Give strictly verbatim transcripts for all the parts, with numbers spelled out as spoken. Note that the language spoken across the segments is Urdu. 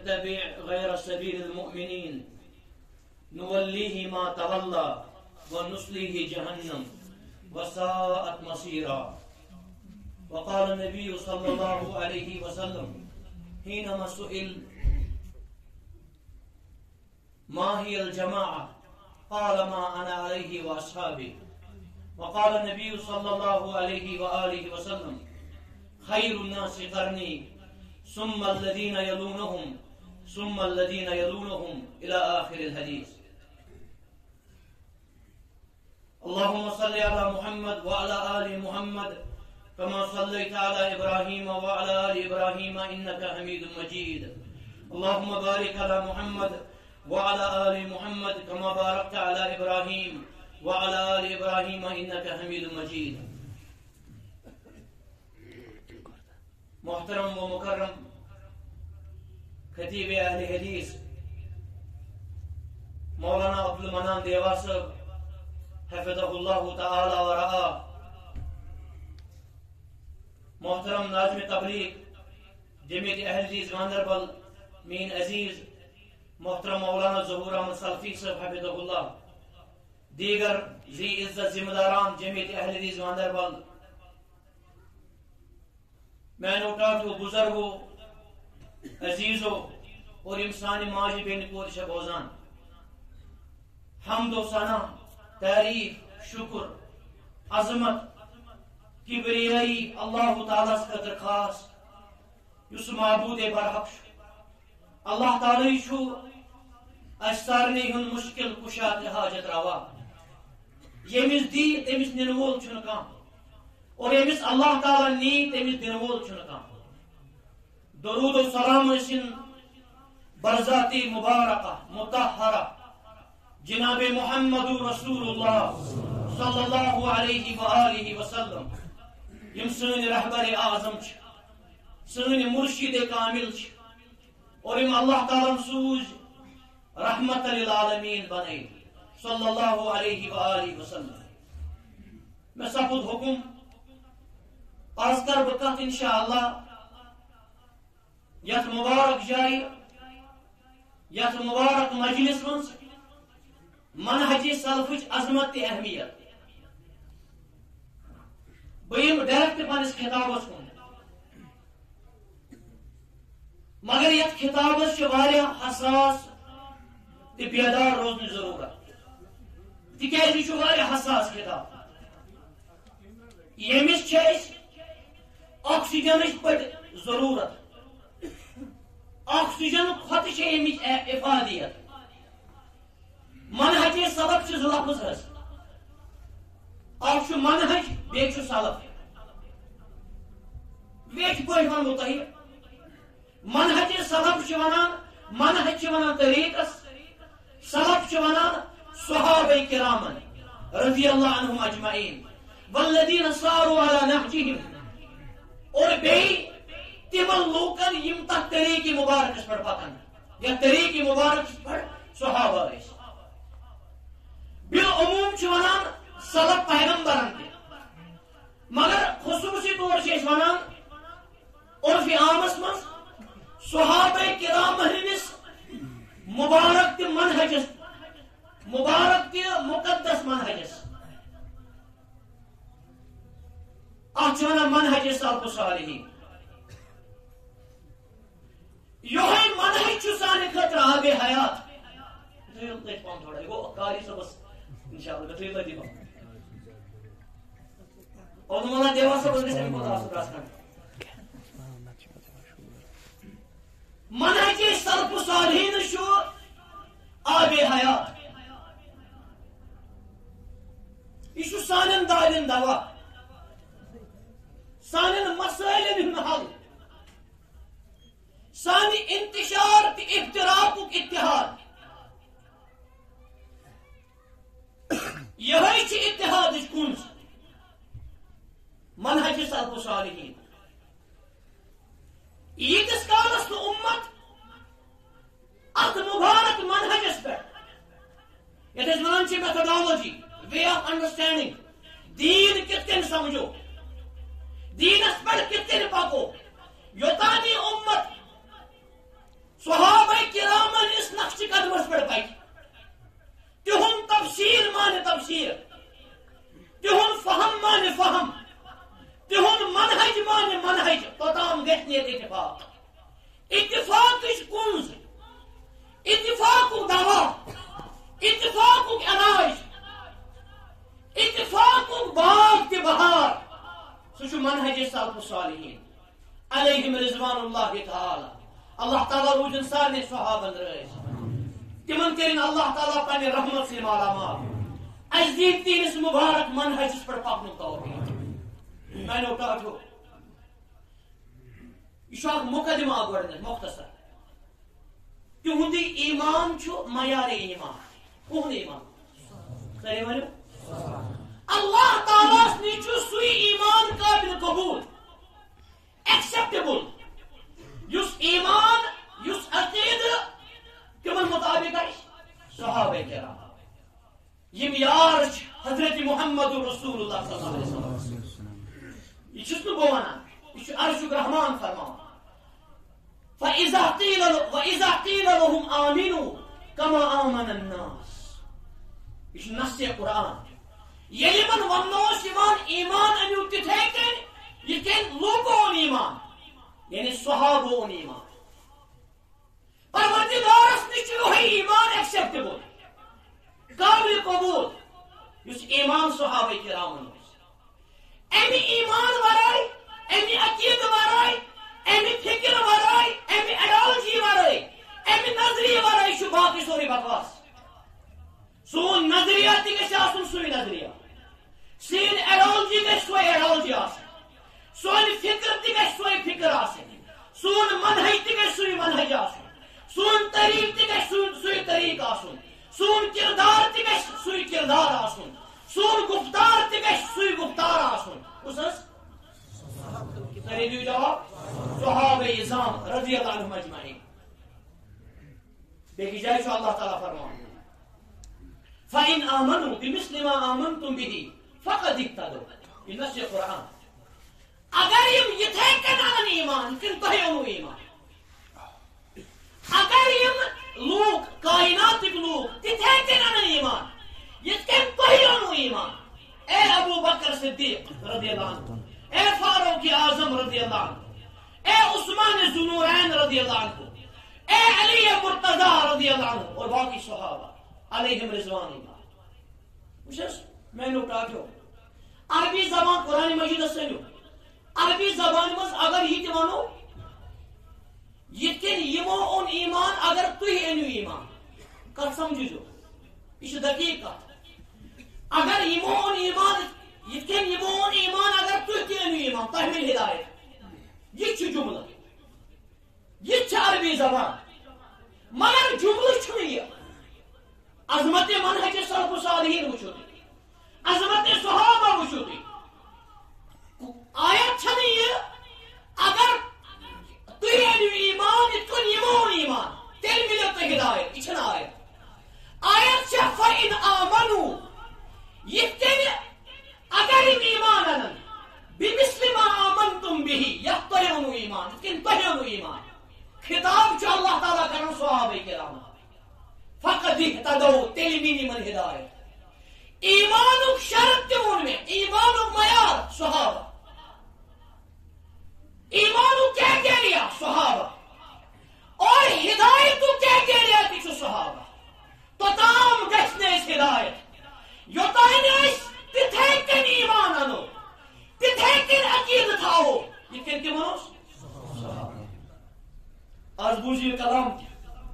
يتبع غير سبيل المؤمنين نوليه ما تولى ونصليه جهنم وساءت مصيرا. وقال النبي صلى الله عليه وسلم حينما سئل ما هي الجماعة قال ما أنا عليه وأصحابي. وقال النبي صلى الله عليه وآله وسلم خير الناس قرني ثم الذين يلونهم ثم الذين يلونهم إلى آخر الحديث. اللهم صل على محمد وعلى آل محمد كما صليت على إبراهيم وعلى آل إبراهيم إنك حميد مجيد. اللهم بارك على محمد وعلى آل محمد كما باركت على إبراهيم وعلى آل إبراهيم إنك حميد مجيد. محترم و مکرم خطیب اہل حدیث مولانا عبدالمنان دیوا صاحب حفظہ اللہ تعالی و رعا، محترم ناظم تبلیغ جمعیت اہل حدیث گاندربل مین عزیز محترم مولانا ظہور احمد سلفی صاحب حفظہ اللہ، دیگر ذی عزت ذمہ داران جمعیت اہل حدیث گاندربل، میں نوٹاتو بزرگو عزیزو اور انسانی ماجی بین پورش بوزان، حمد و ثنا تعریف شکر عظمت کبریائی اللہ تعالیٰ خاطر خاص یس معبود برحق اللہ تعالی چھو اسارنی ہن مشکل کشات حاجت روا، یمس دی تمس نن وول چھن کانٛہہ اور یمس اللہ تعالیٰ نی تمس دن وول چھن کانٛہہ۔ درود و سلام ٲسِن برذاتی مبارکہ مطہرہ جناب محمد رسول اللہ صلی اللہ علیہ وآلہ وسلم، یم سن رہبر اعظم چھ، سن مرشد کامل چھ، اور یم اللہ تعالیٰ سوز رحمت للعالمین بنے صلی اللہ علیہ وآلہ وسلم۔ میں سپد حکم آز کر بہ کت انشاءاللہ یت مبارک جائے یت مبارک مجلس من منہج سلفچ عظمت تی اہمیت بہم ڈائریکٹ پنس خطابس کن، مگر یت خطابس چھ واریاہ حساس تی بیدار روزن ضرورت، تکیاز یہ چھ واریاہ حساس خطاب، یمس چھ آکسیجنچ پٹ ضرورت، آکسیجن کھت چھ یمچ افادیت، منہج سلف چھ زٕ لفظ حظ، اکھ چھ منہج بیٚیہِ چھ سلف، بیٚیہِ پٲٹھۍ ونو تۄہہِ منہج سلف چھ ونان منہج چھ ونان طریقس، سلف چھ ونان صحابہ کرامن رضی اللہ عنہم اجمعین والذین صاروا علی نہجہم، اور بیٚیہِ تمن لوکن یم تک طریق مبارکس پہ پکان یا طریق مبارکس پہ صحابہ ٲسۍ، بالعموم چھ ونان سلف پیغمبرن تہ، مگر خصوصی طور چھ أسۍ ونان عرف عامس مز صحابہ کرام ہندس مبارک تہ منہجس مبارک تہ مقدس منہجس اتھ چھ ونان منہج سلف صالحین، یہ منہج چھ سانہ خاطر آب حیات۔ تھوڑا گو قاری صبس انشاءاللہ گھٹے لگی با اور مولانا دیوا صبس گھس امی پتہ آسن راسن منہج سلف صالحین چھ آب حیات، یہ چھ سانن دالن دوا، سانن مسائلن ہند حل، سانی انتشار تی افتراق اتحاد، یہ اتحاد کنز منہج سلف صالحین۔ یتس کالس تو امت ات مبارک منہجس پہ یت ونان میتھڈالوجی وے آف انڈرسٹینڈنگ دین کت کن سمجھو، دینس پہ کت کن پکو، یوتان یہ امت صحابہ توتام گھنیت اتفاق اتفاق کچھ کنز اتفاق دوا اتفاق علاج اتفاق باغ کے بہار سہ منہج سلف الصالحین علیہم رضوان اللہ تعالی اللہ تعالیٰ روزن سارے صحابن رئیس تمن کرن اللہ تعالیٰ پنہ رحمت سے مالا مال اس دین تینس مبارک منہجس پر پکن توفیق میں نے کہا یہ مقدمہ گۄڈنیٚتھ مختصر تہنٛد ایمان چھُ معیار ایمان کہُنٛد ایمان سارے ونو اللہ تعالیٰ نش سُے ایمان قابل قبول ایکسپٹیبل یس ایمان یس عقید تمن مطابق صحابہ کرام یم یار حضرت محمد رسول اللہ صلی اللہ علیہ وسلم یہ چھس نہ بہ ونان یہ عرش الرحمان فرمان فإذا قيل وإذا قيل لهم آمنوا كما آمن الناس یہ نص قرآن یلی من ونوس ایمان ایمان انیو تتھے کن یہ کن لوگون ایمان یعنی صحابون ایمان پروردگارس نش وہی ایمان ایکسپٹیبل قابل قبول یس ایمان صحابہ کرامن امی ایمان ورائے امی عقید ورائے امی فکر ورائے امی ایڈیالوجی ورائے امی نظریہ ورائے چھ باقی سوری بکواس سون نظریہ تہ گژھِ آسُن سُے نظریہ سین ایڈیالوجی گژھِ سۄے ایڈیالوجی آسٕنۍ سون فکر تہ گژھِ سۄے فکر آسٕنۍ سون منہج تہ گژھِ سُے منہج آسُن سون طریق تہ گژھِ سُے طریق آسُن سون کردار تہ گژھِ سُے کردار آسُن سون گفتار تہ گژھِ سُے گفتار آسُن کُس حظ سارے دیو جواب صحابہ اعظام رضی اللہ عنہم اجمعین بیٚکِس جایہِ چھُ اللہ تعالیٰ فرمان فَإِنْ آمَنُوا بِمِثْلِ مَا آمَنْتُمْ بِهِ فَقَدِ اهْتَدَوْا یہ نص قرآن اگر یم یتھے کن انن ایمان کن تۄہہِ اوٚنوٕ ایمان اگر یم لوگ کائناتک لوگ تتھے کن انن ایمان یتھ کن تۄہہِ اوٚنوٕ ایمان اے ابو بکر صدیق رضی اللہ عنہ اے فاروق اعظم رضی اللہ عنہ اے عثمان ذوالنورین رضی اللہ عنہ اے علی مرتضی رضی اللہ عنہ اور باقی صحابہ علیہم رضوان اللہ وچھس میں نے کہا کہ عربی زبان قرآن مجید سنو عربی زبان مز اگر یہ تہ ونو یتھ یمو اون ایمان اگر تھی انو ایمان کت سمجھو یہ دقیق کت اگر یمو اون ایمان یتھ یمو اون ایمان اگر تھی تہ انو ایمان تہ مل ہدایت یہ جملہ یہ عربی زبان مگر جملہ چھ یہ عظمت منہج سلف الصالحین وچھو تھی عظمت صحابہ وچھو تھی آیت چھنی یہ اگر تھی انو ایمان اتکن یمو ایمان تیل ملو تو ہدایت یہ چھنا آیت آیت چھ فَإِنْ آمَنُوا یہ تیل اگر ام ایمان انن بِمِثْلِ مَا آمَنْتُمْ بِهِ یہ تۄہہِ اوٚنوٕ ایمان اتکن تۄہہِ اوٚنوٕ ایمان خطاب چھُ اللہ تعالیٰ کران صحابہ کرام فقد اهتدوا تیل مینی من ہدایت ایمانک شرط تہ وون میں ایمانک معیار صحابہ ایمانک کرائٹیریا صحابہ اور ہدایت کرائٹیریا تہ چھ صحابہ توتام گژھِ نہٕ أسۍ ہدایت یوتانۍ أسۍ تِتھے کٔنۍ ایمان انو تِتھے کٔنۍ عقیدٕ تھاوو یِتھ کٔنۍ تِمن اوس آز بوٗزِو یہِ کلام تہِ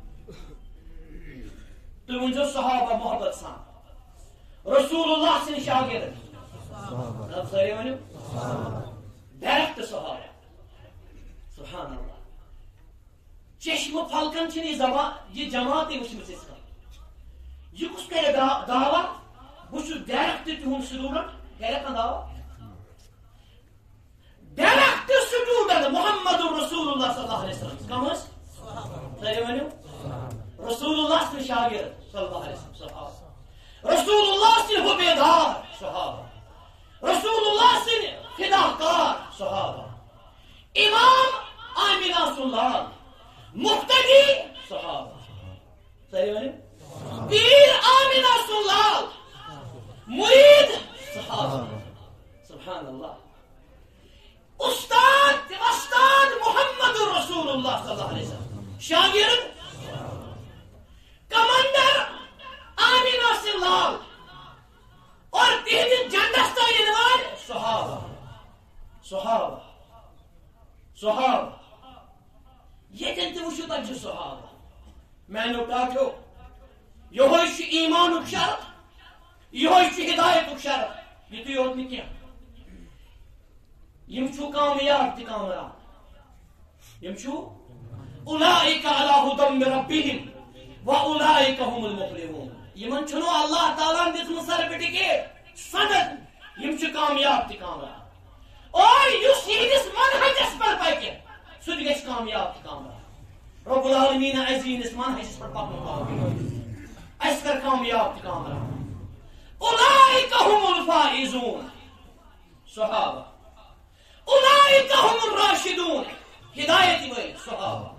تُہۍ ؤنۍزیو صحابہ محبت سان رسول اللہ سٕنٛدۍ شاگرد رب سارے ؤنِو ڈائریکٹ صحابہ سبحان اللہ چشم پھلکن چھنہٕ یہِ زبان یہِ جماعتٕے وٕچھمٕژ أسۍ کانٛہہ یہِ کُس کرِ دعوا بہٕ چھُس ڈائریکٹ تِہُنٛد سٹوٗڈنٹ کرِ کانٛہہ دعوا ڈائریکٹ سٹوٗڈنٹ محمد رسول اللہ صلی اللہ علیہ وسلم کم حظ سارے ؤنِو رسول اللہ سٕنٛدۍ شاگرد صلی اللہ علیہ وسلم صحابہ رسول اللہ سٕنٛدۍ حُبیدار صحابہ رسول اللہ سٕنٛدۍ فداکار صحابہ امام آمینہ سُلال مقتدی صحابہ سارے ؤنِو پیر آمینہ سُلال مرید صحابہ سبحان اللہ استاد استاد شاگرد کمانڈر آمین ناصر لال اور تہذیب جنڈس تین وال صحابہ صحابہ صحابہ یہ تین وچھو تک صحابہ میں نے کہا یہ ایمان شرط یہ ہدایت شرط یہ تو یوت کی یم چھو کامیاب تہ کامران یم چھو اولئک علی ھدی من ربہم واولئک هم المفلحون یمن چھنو اللہ تعالیٰ دتم سرٹیفکیٹ سند یم چھ کامیاب تہ کامران اور یس یہندس منہجس پر پکہ سہ تہ گژھِ کامیاب تہ کامران رب العالمین عزیز منہجس پر پکناوٕنۍ اس کر کامیاب تہ کامران اولئک هم الفائزون صحابہ اولئک هم الراشدون ہدایت وی صحابہ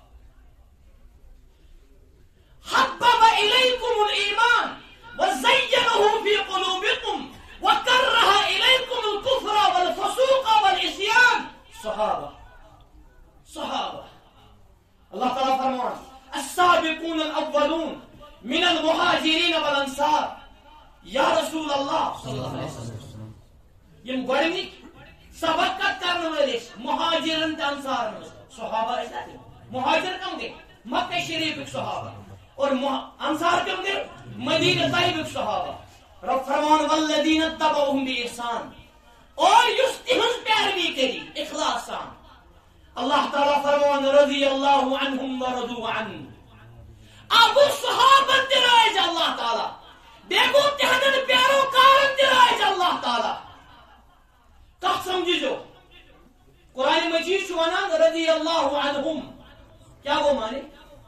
حبب الیکم الایمان وزینہ فی قلوبکم وکرہ الیکم الکفر والفسوق والعصیان صحابہ صحابہ اللہ تعالیٰ فرمان السابقون الاولون من المہاجرین والانصار یا رسول اللہ صلی اللہ علیہ وسلم یم گوڑنک سبقت کرنے والے مہاجرن تے انصار صحابہ ایسے مہاجر کم گئے مکہ شریف کے صحابہ اور انصار کم گئے مدینہ طیبہ کے صحابہ رب فرمان والذین اتبعوہم بإحسان اور یس تہنز پیروی کری اخلاص سان اللہ تعالیٰ فرمان رضی اللہ عنہم ورضوا عنہ ابو صحابہ ترائج اللہ تعالیٰ دیکھو تہنن پیروکارن ترائج اللہ تعالیٰ کت سمجھی جو قرآن مجید ونان رضی اللہ عنہم کیا وہ مانے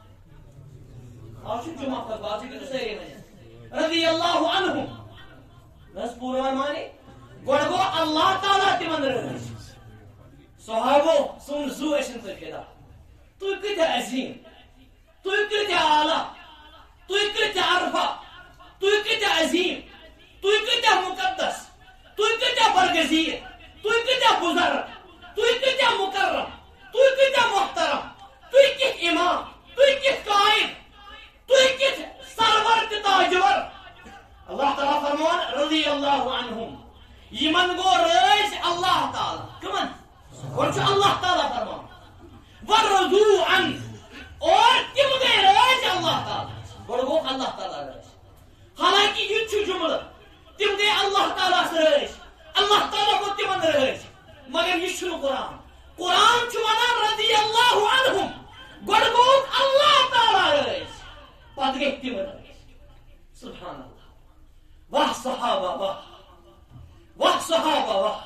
آپ جمعہ پر بات ہے کہ سہرے میں رضی اللہ عنہم بس پورا مانے گوڑگو اللہ تعالیٰ تمن رہے صحابو سن زو ایشن تو کہا تو کتے عظیم تو کتے اعلیٰ تو کتے عرفہ تو کتے عظیم تو کتے مقدس تو کتے برگزیر تو کتے بزرگ تو کتے مکرم تو کتے محترم تو کتے امام تو کتے قائد تو کتے سرور تاجور اللہ تعالیٰ فرمان رضی اللہ عنہم یمن گو رئیس اللہ تعالیٰ کمن اور جو اللہ تعالیٰ فرمان ورضو عن اور تم گئے رئیس اللہ تعالیٰ اور وہ اللہ تعالیٰ رئیس حالانکہ یہ چھو جملہ تم گئے اللہ تعالیٰ سے رئیس اللہ تعالیٰ کو تمن رئیس مگر یہ شنو قرآن قرآن چھو ونان رضی اللہ عنہم گوڑگو اللہ تعالیٰ رئیس پت گئے تمن رئیس سبحان اللہ واہ صحابہ واہ واہ صحابہ واہ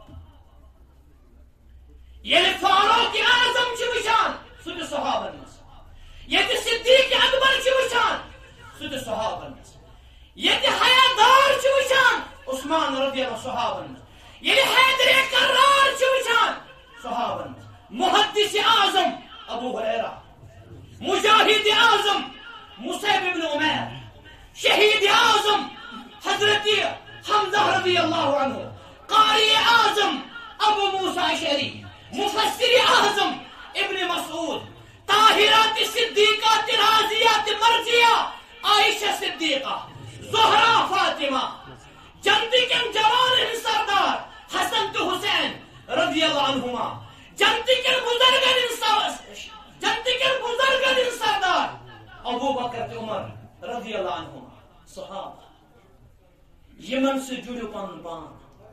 یہ فاروق اعظم چھ وچان سہ صحابن مس یہ صدیق اکبر چھ وچان سہ صحابن مس یہ حیادار چھ وچان عثمان رضی اللہ صحابن مس یہ حیدر کرار چھ وچان صحابن مس محدث اعظم ابو ہریرہ مجاہد اعظم مصعب بن عمیر شہید اعظم حضرت حمزہ رضی اللہ عنہ قاری اعظم ابو موسیٰ اشعری مفسر اعظم ابن مسعود طاہرات صدیقات راضیات مرضیہ عائشہ صدیقہ زہرا فاطمہ جنتی کے جوان سردار حسن تو حسین رضی اللہ عنہما جنتی کے بزرگن جنتی کے بزرگن سردار ابو بکر عمر رضی اللہ عنہما صحابہ یمن سے جڑو پان پان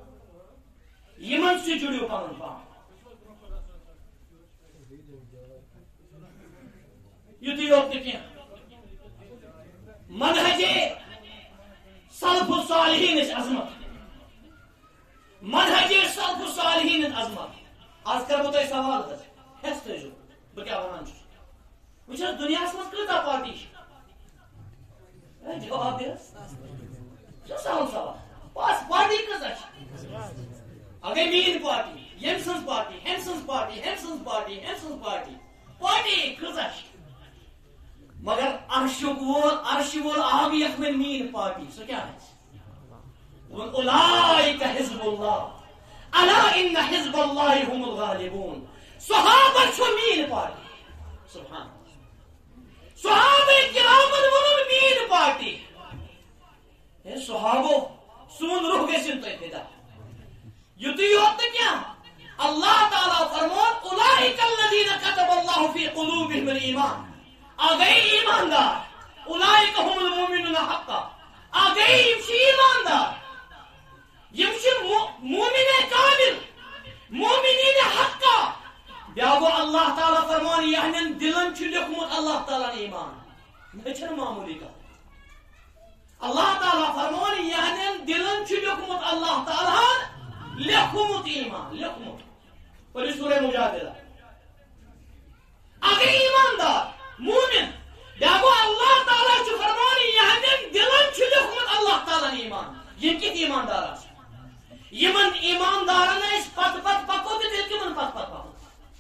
یمن سے جڑو پان پان یتی یوت کیا منہج سلف الصالحین اس عظمت منہج سلف الصالحین اس عظمت آج کر بتائی سوال ہے ہستے جو بکیا ونان چھو وچھا دنیا اس مز کتا پارٹی جواب دے جو سوال سوال پاس پارٹی کتا چھ اگر مین پارٹی ینسنس پارٹی ہینسنس پارٹی ہینسنس پارٹی ہینسنس پارٹی پارٹی کتا چھ مگر عرش وول عرش وول آب یک میں مین پارٹی سو کیا ہے اولئک حزب اللہ الا ان حزب اللہ هم الغالبون صحابہ چھو مین پارٹی سبحان اللہ صحابہ کرامن ونن مین پارٹی اے صحابو سون روح گژھن تۄہہِ فدا یُتُے یوت نہٕ کینٛہہ اللہ تعالیٰ فرمون اولئک الذین كتب اللہ فی قلوبہم الایمان آگئی ایماندار اولئک هم المؤمنون حقا آگئی یم چھ ایماندار یم چھ مومن کامل مومنین حقا بیاگو اللہ تعالیٰ فرمان یہنن دلن چھ لیکھمت اللہ تعالیٰ ایمان یہ چھنہ معمولی کتھ اللہ تعالیٰ فرمان یہنن دلن چھ لیکھمت اللہ تعالیٰ لیکھمت ایمان لیکھمت اور سورہ مجادلہ اگر ایماندار مومن بیاگو اللہ تعالیٰ چھ فرمان یہنن دلن چھ لیکھمت اللہ تعالیٰ ایمان یہ کت ایماندار آس یمن ایماندارن اس پت پت پکو تو تیل کمن پت پت پکو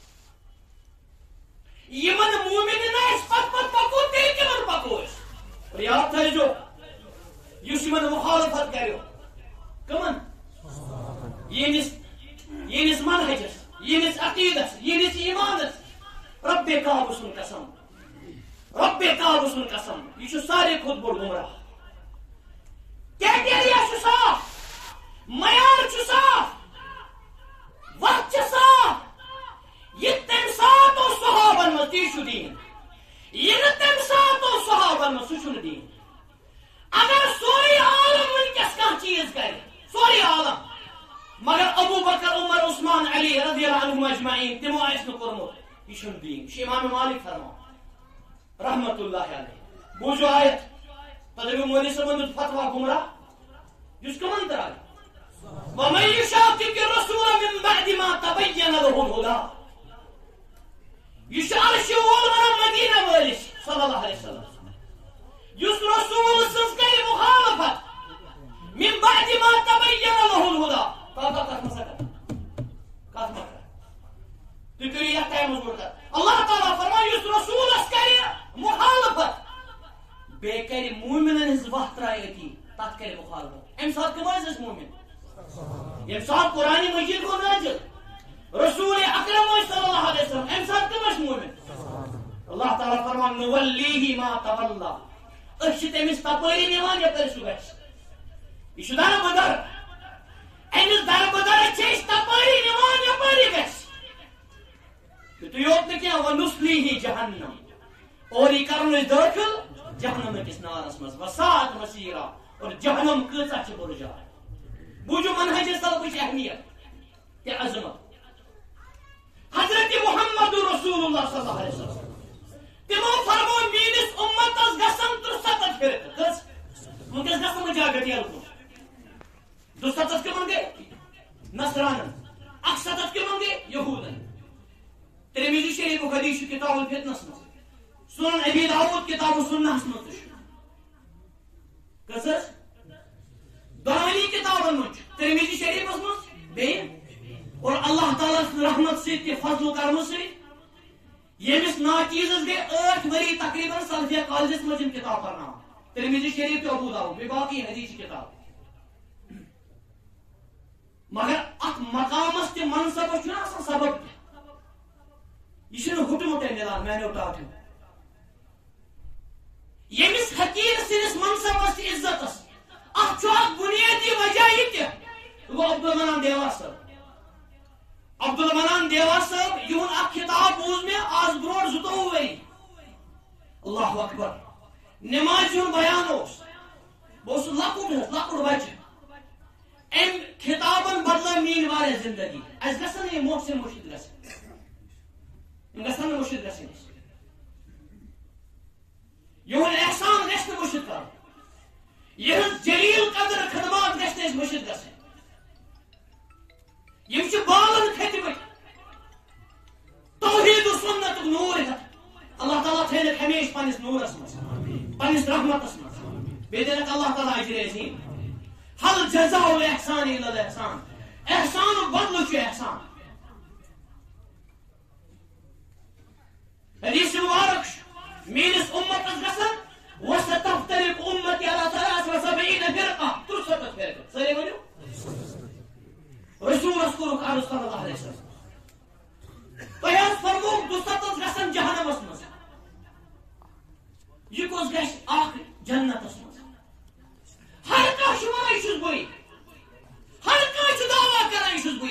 یمن مومنن اس پت پت پکو تیل کمن پکو اور یاد تھیجو یس یمن مخالفت کرو کمن ینس ینس منہجس ینس عقیدس ینس ایمانس رب کعبہ سن قسم رب کعبہ سن قسم یہ سارے کھت بوڑ گمراہ کرائٹیریا صاف معیار صاف وقت صاف یہ تم سات صحابن من تی دین یہ تم سات صحابن من سہ دین اگر سوری عالم ونکس کھانا چیز کرے سوری عالم مگر ابو بکر عمر عثمان علی رضی اللہ عنہم اجمعین تمو آس نکورمت یہ دین یہ امام مالک فرمان رحمت اللہ علیہ بوجو آیت تدبی مولی صاحب فتوا گمراہ جس کمن ترائی ومن يشاقق الرسول من بعد ما تبين له الهدى يشعر شوال من المدينة والش صلى الله عليه وسلم يس رسول سنسكي مخالفة من بعد ما تبين له الهدى كاتا كات مسكت كات مسكت تكري يحتاج مزبوطة الله تعالى فرمان يس رسول اسكري مخالفة بيكري مؤمنا نزبط رأيتي تاتكري مخالفة امساد كماز اس مؤمن امساد قرآن مجید کو نازل رسول اکرم صلی اللہ علیہ وسلم امساد کمش مومن اللہ تعالیٰ فرمان نولیہ ما تولا اشت امس تپری نیوان یپر سو گش یہ دار بدر امس دار بدر چیز تپری نیوان یپر گش تو یوت نکیا ونسلیہ جہنم اور یہ کرن داخل جہنم کس نارس مز وساعت مسیرہ اور جہنم کیسا چھ بر جائے بوجو منہج سلفچ اہمیت کہ عظمت حضرت محمد رسول اللہ صلی اللہ علیہ وسلم تمو فرمو مینس امتس گسن ترستت پھرت کس ونکس گسن مجاگت یلکو دستتس کمن گے نصرانن اکستت کمن گے یہودن ترمذی شریف حدیث کتاب الفتنس مز سنن ابی داؤد کتاب السنہ مز کسس دونی کتابن من ترمذی شریف مز بے اور اللہ تعالیٰ رحمت سے فضل و کرم سے یمس ناچیزس گئی آٹھ وری تقریباً سلفیہ کالجس مز کتاب پرنا ترمذی شریف تو ابو داؤد میں باقی حدیث کتاب مگر ات مقامس تہ منصبس چھُنہ آسان سبب یہ چھُنہ ہٹمُٹے ملان میانیو ٹاٹھیو یمس حقیق سندس منصبس تہ عزتس ات چھُ اکھ بنیادی وجہ یہ تہ گو عبدالمنان دیوار صاحب عبدالمنان دیوار صاحب یہن اکھ کتاب بوز میں آز برونٹ زٕتووُہ ؤری اللہ اکبر نماز ہُنٛد بیان اوس بہٕ اوسُس لۄکُٹ حظ لۄکُٹ بچہ ام کتابن بدلٲو میٲنۍ واریاہ زندگی اسہِ گژھن نہٕ یِم محسن مُرشد گژھٕنۍ یِم گژھن نہٕ مُرشد گژھٕنۍ اَسہِ یِہُنٛد احسان گژھِ نہٕ مُرشد کرُن یہٕنٛز جلیل قدر خدمات گژھِ نہٕ اَسہِ مُرشد گژھٕنۍ یم چھِ بالن کھٔتمٕتۍ توحید و سنتُک نوٗر ہٮ۪تھ اللہ تعالیٰ تھٲینکھ ہمیشہِ پننِس نوٗرس منٛز پننِس رحمتس منٛز بیٚیہِ دِنکھ اللہ تعالیٰ اجر عظیٖم حل جزاء الاحسان الا الاحسان احسانُک بدلہٕ چھُ احسان حدیث مبارک چھُ میٲنِس اُمتس گژھن وستفترق امتی علی ثلاث وسبعین فرقہ ترٛسَتتھ فرقہ سٲری ؤنِو رسولس کوٚرُکھ عرض صلی اللہ علیہ وسلم تۄہہِ حظ فرمووُکھ دُستتس گژھن جہنمس منٛز جنت اسمت ہر کانٛہہ چھُ وَنان یہِ چھُس بٕے ہر کانٛہہ چھُ دعوا کران یہِ چھُس بٕے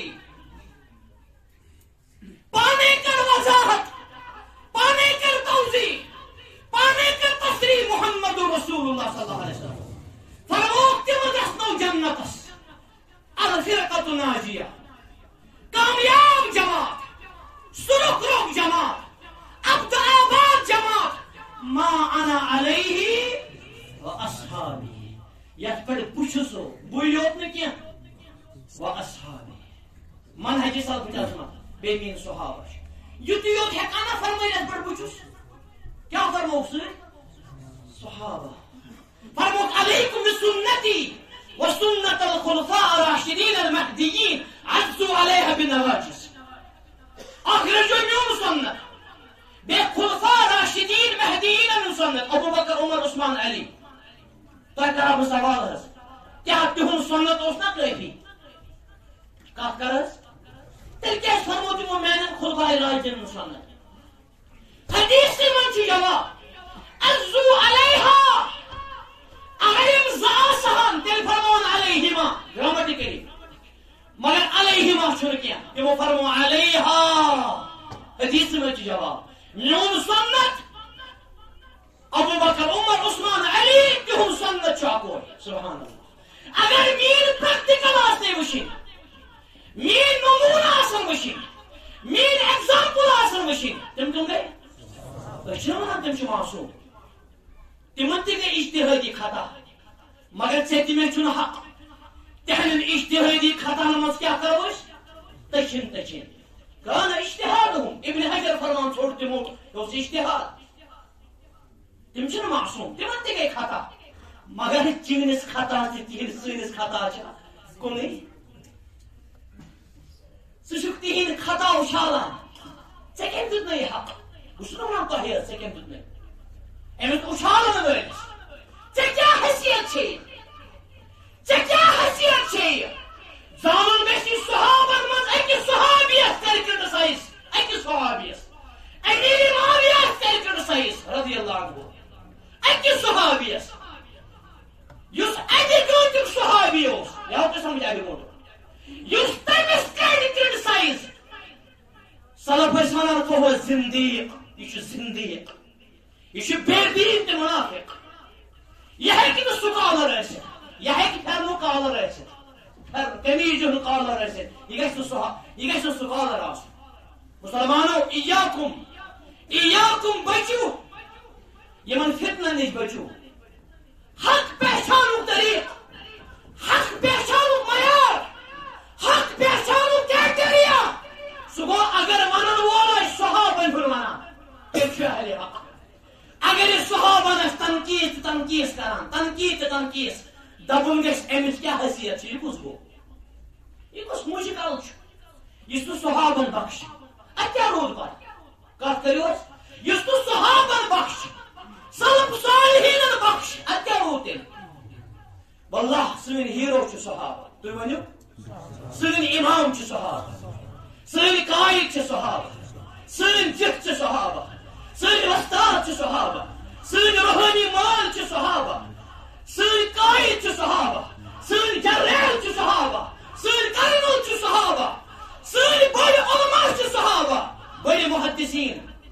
پانے کر وضاحت پانے کر توضیح پانے کر تصریح محمد رسول اللہ صلی اللہ علیہ وسلم فرموک تِم گژھنو جنتس الفرقة ناجیہ کامیاب جماعت سلوک روک جماعت عبد آباد جماعت ما انا علیہ و اصحابی یتھ پہ بچھسو بے یوت نہ کی و اصحابی منہج سلف عظمت بے مین صحابہ یت یوت ہیکان نہ فرمائے یتھ پہ بچھس کیا فرموک سی صحابہ فرموک علیکم بسنتی وسنة الخلفاء الراشدين المهديين عزوا عليها بالنواجذ اخرجوا من سنة بخلفاء راشدين مهديين من سنة ابو بکر عمر عثمان علی تہ کرا بہ سوال حض کیا تہن سنت اس نا کافی کت کر حض تیل کیا فرمو تمو میانن خلفاء راشدین من سنت حدیث من چھ جواب عزوا عليها اگر زاسہن تیل فرمون علیہما گرامٹیکلی مگر علیہما چھن کیا تمو فرمو علیہا حدیث میں جواب میون سنت ابو بکر عمر عثمان علی تہن سنت چاکو سبحان اللہ اگر مین پریکٹیکل آسنے وشن مین نمونہ آسن وشن مین ایگزامپل آسن وشن تم کم گئے اچھا ونان تم چھ معصوم تمن تہ گئی اجتہادی خطا مگر ژے تہ مےٚ چھُنہٕ حق تہنٛدٮ۪ن اجتہادی خطاہن منٛز کیٛاہ کرو أسۍ تٔچھِن تٔچھِن کان اجتہادہم ابن حجر فرمان ژھوٚٹ تِمو یہِ اوس اجتہاد تِم چھِنہٕ معصوم تِمن تہ گٔے خطا مگر چٲنِس خطا تہِ تِہنٛدۍ سٲنِس خطا چھا کُنُے ژٕ چھُکھ تِہنٛدۍ خطا اُچھالان ژےٚ کٔمۍ دیُت مےٚ یہِ حق بہٕ چھُس نہٕ ونان تۄہہِ حظ ژےٚ کٔمۍ دیُت مےٚ أمِس اُچھالن وٲلِس ژےٚ کیٛاہ حیثیت چھے ژےٚ کیٛاہ حیثیت چھے زانُن گژھِ صحابن منٛز أکِس صحابیس کر کرٹسایز أکِس صحابیس امیر معاویہ کر کرٹسایز رضی اللہ عنہ أکِس صحابیس یُس اَمہِ گٲنٛٹُک صحابی اوس یہِ آو تۄہہِ سمجھ اَمہِ برونٛٹھ یُس تٔمِس کر کرٹسایز سلف ٲسۍ ونان فہو زندیق یہِ چھُ زندیق یہ بے دین تہ منافق یہ ہیکہ نہ سکالر ٲسِتھ یہ ہیکہ پھرنُک کالر ٲسِتھ قمیٖض ہُنٛد کالر ٲسِتھ یہ گژھِ نہٕ سُہ یہ گژھِ نہٕ سکالر آسُن مسلمانو ایاکم ایاکم بچو یمن فتنن نش بچو حق پہچانُک طریق حق پہچانُک معیار حق پہچانُک کرائٹیریا سُہ گوٚو اگر ونن وول آسہِ صحابن ہُنٛد ونان تیٚلہِ چھُ اہلِ حق اگر یہ صحابن اس تنقید تنقید کران تنقید تنقید دبن گھس امس کیا حیثیت یہ کس گو یہ کس مشکل یہ صحابن بخش اتیا رود پہ کت کرو اس صحابن بخش سلف صالحین بخش اتیا رود تیل واللہ سن ہیرو صحابہ تھی ونو سن امام صحابہ سن قائد صحابہ سن جت صحابہ سن وستاد صحابہ سن روحانی مال صحابہ سن قائد صحابہ سن جرنیل صحابہ سن کرنل صحابہ سن بڑے علماء صحابہ بڑے محدثین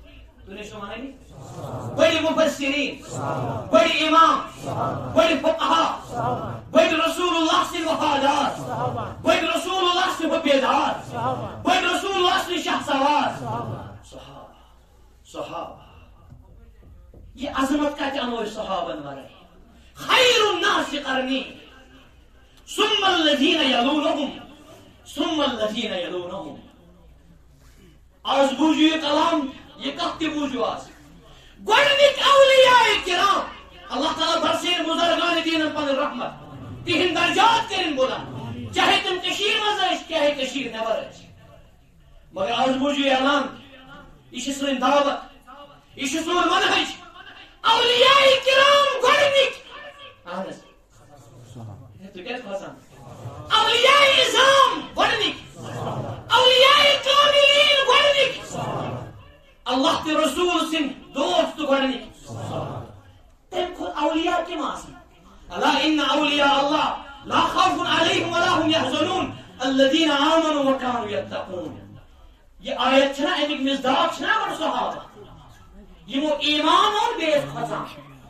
بڑے مفسرین بڑے امام بڑے فقہاء بڑے رسول اللہ سے وفادار بڑے رسول اللہ سے بیدار بڑے رسول اللہ سے شاہ سوار صحابہ صحابہ یہ عظمت کا انو صحابن ورائے خیر الناس قرنی ثم الذین یلونہم ثم الذین یلونہم آز بوجھو یہ کلام یہ کہتے بوجھو آز گوڑنک اولیاء کرام اللہ تعالیٰ برسین بزرگان دین پن رحمت تہن درجات کرن بلند چاہے تم کشیر مزاج چاہے کشیر نبر مگر آز بوجھو یہ اعلان یہ سن دعوت یہ سون منہج اولیاء کرام گوڑنک اہنس تو کیا کھاسان اولیاء اعظام گوڑنک اولیاء کاملین گوڑنک اللہ کے رسول سن دوست گوڑنک تم خود اولیاء کم آسن الا ان اولیاء اللہ لا خوف علیہم ولا هم يحزنون الذين آمنوا وكانوا يتقون. یہ آیت چھنا امیک مصداق چھنا بڑ صحابہ یمو ایمان اور بیس کھسان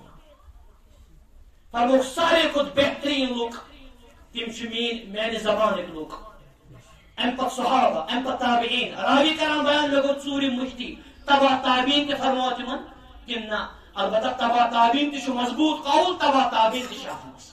فرمو سارے کھت بہترین لوگ تم چھ میانہ زبان لوگ ام پت صحابہ ام پت تابعین راوی کران بیان لگو ژوٗرِ مفتی تبع تابعین تہ فرمو تمن کن نہ البتہ تبع تابعین تہ مضبوط قول تبع تابعین تہ اتھ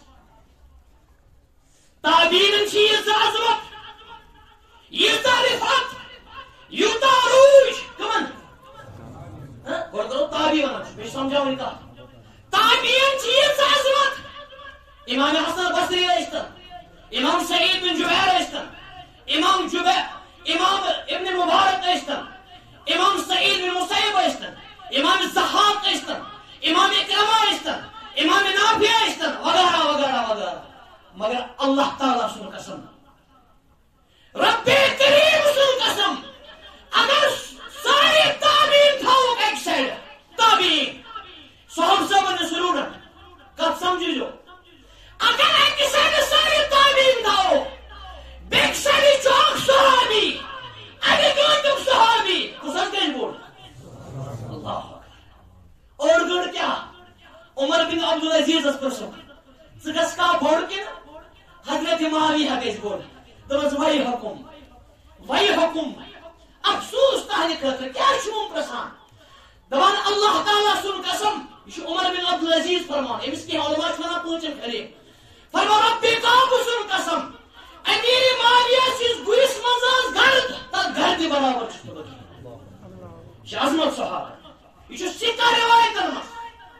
تابعین چھ ییژ عظمت ییژ رفعت یوتاہ روج کمن گۄڈٕ کرو تابعی ونان بیٚیہِ سمجھاوٕنۍ کتھ تابعین چھ ییژ عظمت امام حسن بصری ٲسۍتن امام سعید بن جبیر ٲسۍتن امام جبیر امام ابن مبارک ٲسۍتن امام سعید بن مسیب ٲسۍتن امام زحاق ٲسۍتن امام اکرمہ ٲسۍتن امام نافع ٲسۍتن وغیرہ وغیرہ وغیرہ مگر اللہ تعالیٰ سن قسم رب کریم سن قسم اگر سارے تابعین تھاوک ایک سائڈ تابعین صحابہ صاحب سٹوڈنٹ کت سمجھو جو اگر ایک سائڈ سارے تابعین تھاو بیک سائڈ چوک صحابی اگر گنٹک صحابی کسن کیش بول اللہ اور گڑ کیا عمر بن عبدالعزیز اس پرسو ژٕ کا بوڑ کن حضرت معاویہ گژھِ بوڑ دپس وی حکم وی حکم افسوس تہنٛدِ خٲطرٕ کیٛازِ چھُ یِم پرژھان دپان اللہ تعالیٰ سُنٛد قسم یہ چھُ عمر بن عبدالعزیز فرمان أمِس کینٛہہ علما چھِ ونان پوٗنٛژِم خلیف فرمان ربِ کعبہٕ سُنٛد قسم امیر معاویہ سٕنٛزِ گُرِس منٛز ٲس گرد تتھ گردِ برابر چھُس نہٕ بہٕ کینٛہہ یہِ چھِ عظمت صحابہ یہ چھُ سِکہ رِوایتن منٛز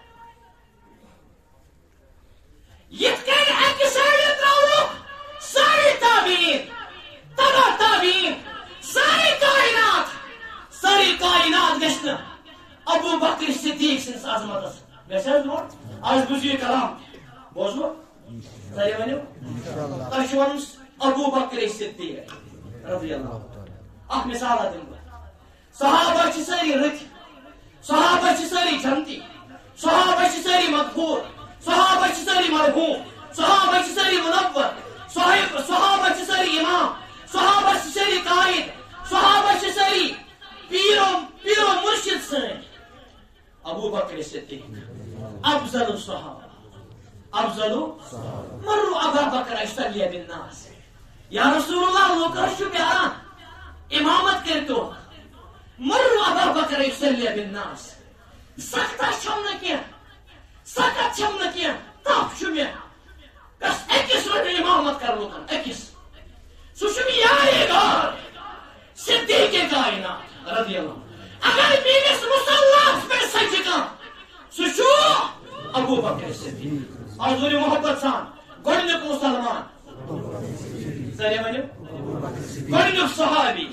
یت کن اکہ سائڈ تراوک سارے تابعین تبع تابعین سارے کائنات ساری کائنات گژھِ نہٕ ابو بکر صدیق سٕنٛدِس عظمتس گژھِ حظ برونٛٹھ آز بوٗزِو یہِ کلام بوزوٕ سٲری ؤنِو تۄہہِ چھُ ونُن ابو بکر صدیق رضی اللہ اکھ مثالا دِمہٕ بہٕ صحابہ چھِ سٲری رٕتۍ صحابہ چھِ سٲری جنتی صحابہ چھِ سٲری مغفوٗر صحابہ چھِ سٲری مرحوم صحابہ چھِ سٲری منور صحابہ صحابہ چھِ سٲری امام صحابہ چھِ سٲری قائد صحابہ چھِ سٲری پیرو پیرو مرشد سٲنۍ ابو بکر صدیق افضل الصحابہ افضل مروا ابا بکر اشتلی بالناس یا رسول اللہ لوگ حظ چھُ پیاران امامت کٔرتو مروا ابا بکر اشتلی بالناس سخت چھم نہٕ کینٛہہ سخت چھم نہٕ کینٛہہ تپھ چھُ مےٚ بس أکِس رٹہِ امامت کر لُکن أکِس سُہ چھُ مےٚ یارے گار صدیقِ کائنات رضی اللہ اگر میٲنِس مصلاہس پٮ۪ٹھ سجہِ کانٛہہ سُہ چھُ ابو بکر صدیق آز ؤنِو محبت سان گۄڈنیُک مُسلمان سٲری ؤنِو گۄڈنیُک صحابی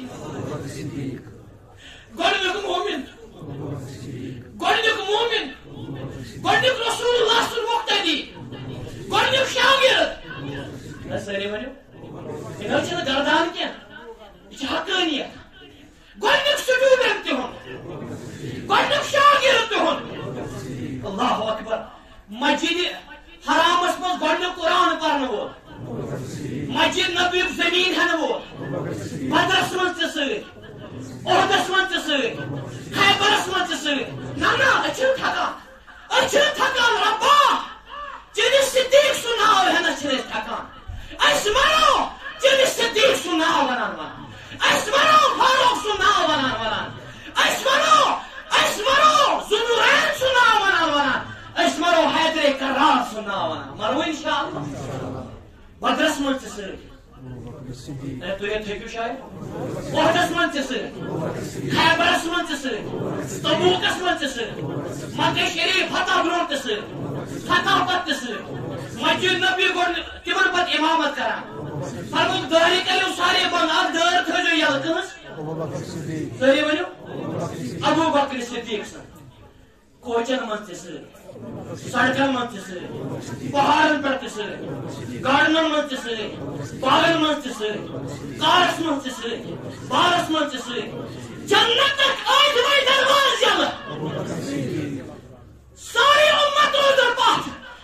گۄڈنیُک مومن گۄڈنیُک مومن گۄڈنیُک رسول اللہ سُنٛد مقتدی گۄڈنیُک شاگرد سٲری ؤنِو یہِ نہ چھُنہٕ گردان کینٛہہ یہِ چھِ حقانیت گۄڈنیُک سٹوڈنٹ تِہُنٛد گۄڈنیُک شاگرد تِہُنٛد اللہ اکبر مسجد حرامس منٛز گۄڈنیُک قرآن پرنہٕ وول مسجد نبیُک زمیٖن ہٮ۪نہٕ وول بدرس منٛز تہِ سۭتۍ عہدس منٛز تہِ سۭتۍ خیبرس منٛز تہِ سۭتۍ نہ نہ أسۍ چھِنہٕ تھکان أسۍ چھِنہٕ تھکان ربا چٲنِس صدیق سُنٛد ناو ہٮ۪نس چھِنہٕ أسۍ تھکان أسۍ ونو چٲنِس صدیق سُنٛد ناو ونان ونان أسۍ ونو فاروق سُنٛد ناو ونان ونان أسۍ ونو أسۍ ونو ذوالنورین سُنٛد ناو ونان ونان أسۍ ونو حیدرِ کرار سُنٛد ناو ونان مرو انشاءاللہ بدرس منٛز تہِ سۭتۍ تُہۍ ہیٚکِو شاید عہدس منٛز تہِ سۭتۍ خیبرس منٛز تہِ سۭتۍ تبوٗکس منٛز تہِ سۭتۍ مکہ شریف فتح برونٛٹھ تہِ سۭتۍ فتح پتہٕ تہِ سۭتۍ مسجد نبی گۄڈٕ تِمن پتہٕ امامت کران فرموُکھ دٲرِ کٔرِو سارے بنٛد اکھ دٲر تھٲیزیو یلہٕ کٔہٕنٛز سٲری ؤنِو ابو بکر صدیق سٕنٛز کوچن منٛز تہِ سۭتۍ سڑکن منٛز تہِ سۭتۍ پہاڑن پٮ۪ٹھ تہِ سۭتۍ گاڈنن منٛز تہِ سۭتۍ باغن منٛز تہِ سۭتۍ کارس منٛز تہِ سۭتۍ بارس منٛز تہِ سۭتۍ جنتٕکۍ ٲٹھوے دروازٕ یلہٕ سارے اُمت روزن پتھ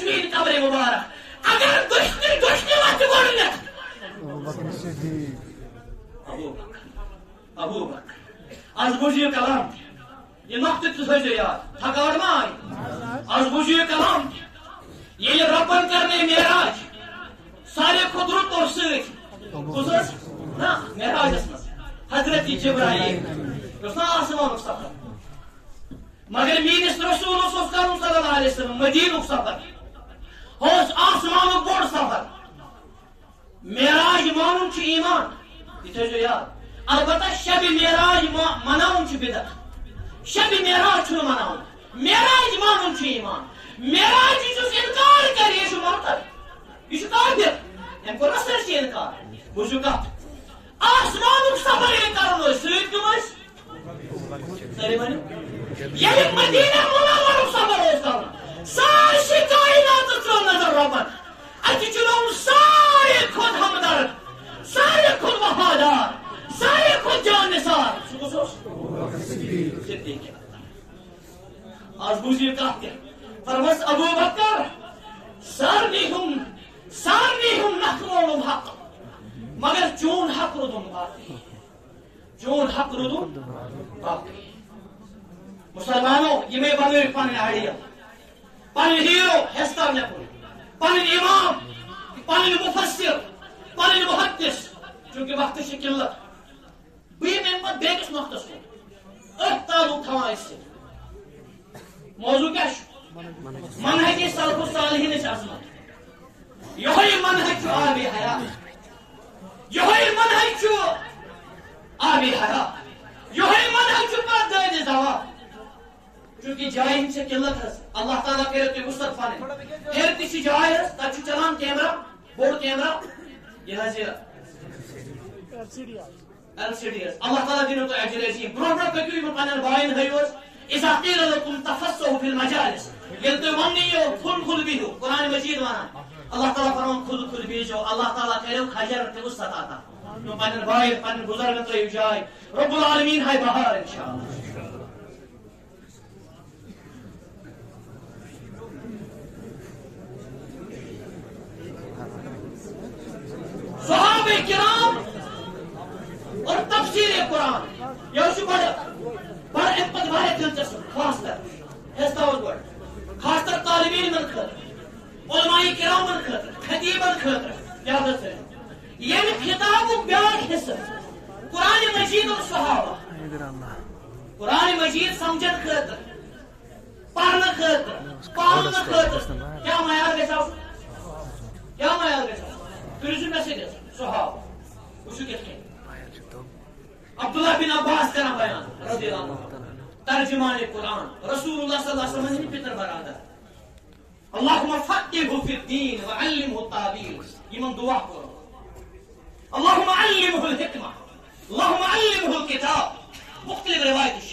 میری قبر مبارک اگر دشنی دشنی وقت گورنت ابو بکر ابو بکر آج بوجھے کلام یہ نقطہ تو سوچے یار تھکاوٹ ما آئی آج بوجھے کلام یہ ربن کرنے معراج سارے قدرت اور سۭتۍ خصوص نا معراجس مز حضرت جبرائیل اس نا آسمانُک سفر مگر میٲنِس رسوٗلس اوس کرُن صلی اللہ علیہ وسلم مدیٖنُک سفر اوس آسمانُک بوٚڑ سفر معراج مانُن چھُ ایمان یہ تھٲیزیو یاد البتہ شب معراج مناوُن چھُ بدعت شب معراج چھُنہٕ مناوُن معراج مانُن چھُ ایمان معراج یُس انکار کرِ یہِ چھُ مرتد یہ کافر ام کو سرچ انکار بوزو کت آسمانک سفر یہ کرو ست کم ساری ون یہ مدینہ منورک سفر اس کرو ساری کائنات ترو نظر ربن اتہ چلو ساری خود ہمدرد ساری خود وفادار ساری خود جان نثار صدیق آج بوزیو کت فرمس ابو بکر سارنیہم سارنیہم نقول الحق مگر چون حق ردن باقی چون حق ردن باقی مسلمانوں یہ میں بنوی پن آئیڈیا پن ہیرو حسکار نکل پن امام پن مفسر پن محدث چونکہ وقت سے قلت بیم امت بیکس نقطس کو ات تعلق تھوان اس سے موضوع کیا منہج سلف الصالحین اس عظمت یہ منہج آب حیات یہ منہج آب حیات یہ منہج پردائد زواب چونکہ جائے ہم سے قلت ہے اللہ تعالیٰ کرے تو وسط فانے پھر کسی جائے ہے تاکہ چلان کیمرہ بورڈ کیمرہ یہ ہے ایل سی ڈی ایس اللہ تعالیٰ دینوں تو اجر عظیم برو برو پکیوی میں پانل بائن ہے اذا قیل لکم تفسحوا فی المجالس یلتے ونی ہو کھل کھل بھی ہو قرآن مجید وانا اللہ تعالیٰ فرمان کھل کھل بھی جو اللہ تعالیٰ کرے خجر تے وسط آتا تو پانل بائن پانل بزرگ تو جائے رب العالمین ہے بہار انشاءاللہ صحابہ کرام اور تفسیر قرآن یہ بڑا بڑا امپت واحد دلچسپ خاص کر خاص کر طالب علمن خاطر علماء کرامن خاطر خطیبن خاطر یاد رکھیں یہ کتاب بیاکھ حصہ قرآن مجید اور صحابہ قرآن مجید سمجھن خاطر پڑھن خاطر پالن خاطر کیا معیار گژھِ آسُن کیا معیار گژھِ آسُن کٔرِو میسیج صحابہ وٕچھِو کِتھ کٔنۍ عبداللہ بن عباس کران بیان رضی اللہ عنہ ترجمان قرآن رسول اللہ صلی اللہ علیہ وسلم نے پتر برادر اللہم فقہہ فی الدین وعلمہ التاویل یمن دعا کرو اللہم علمہ الحکمہ اللہم علمہ الکتاب مختلف روایت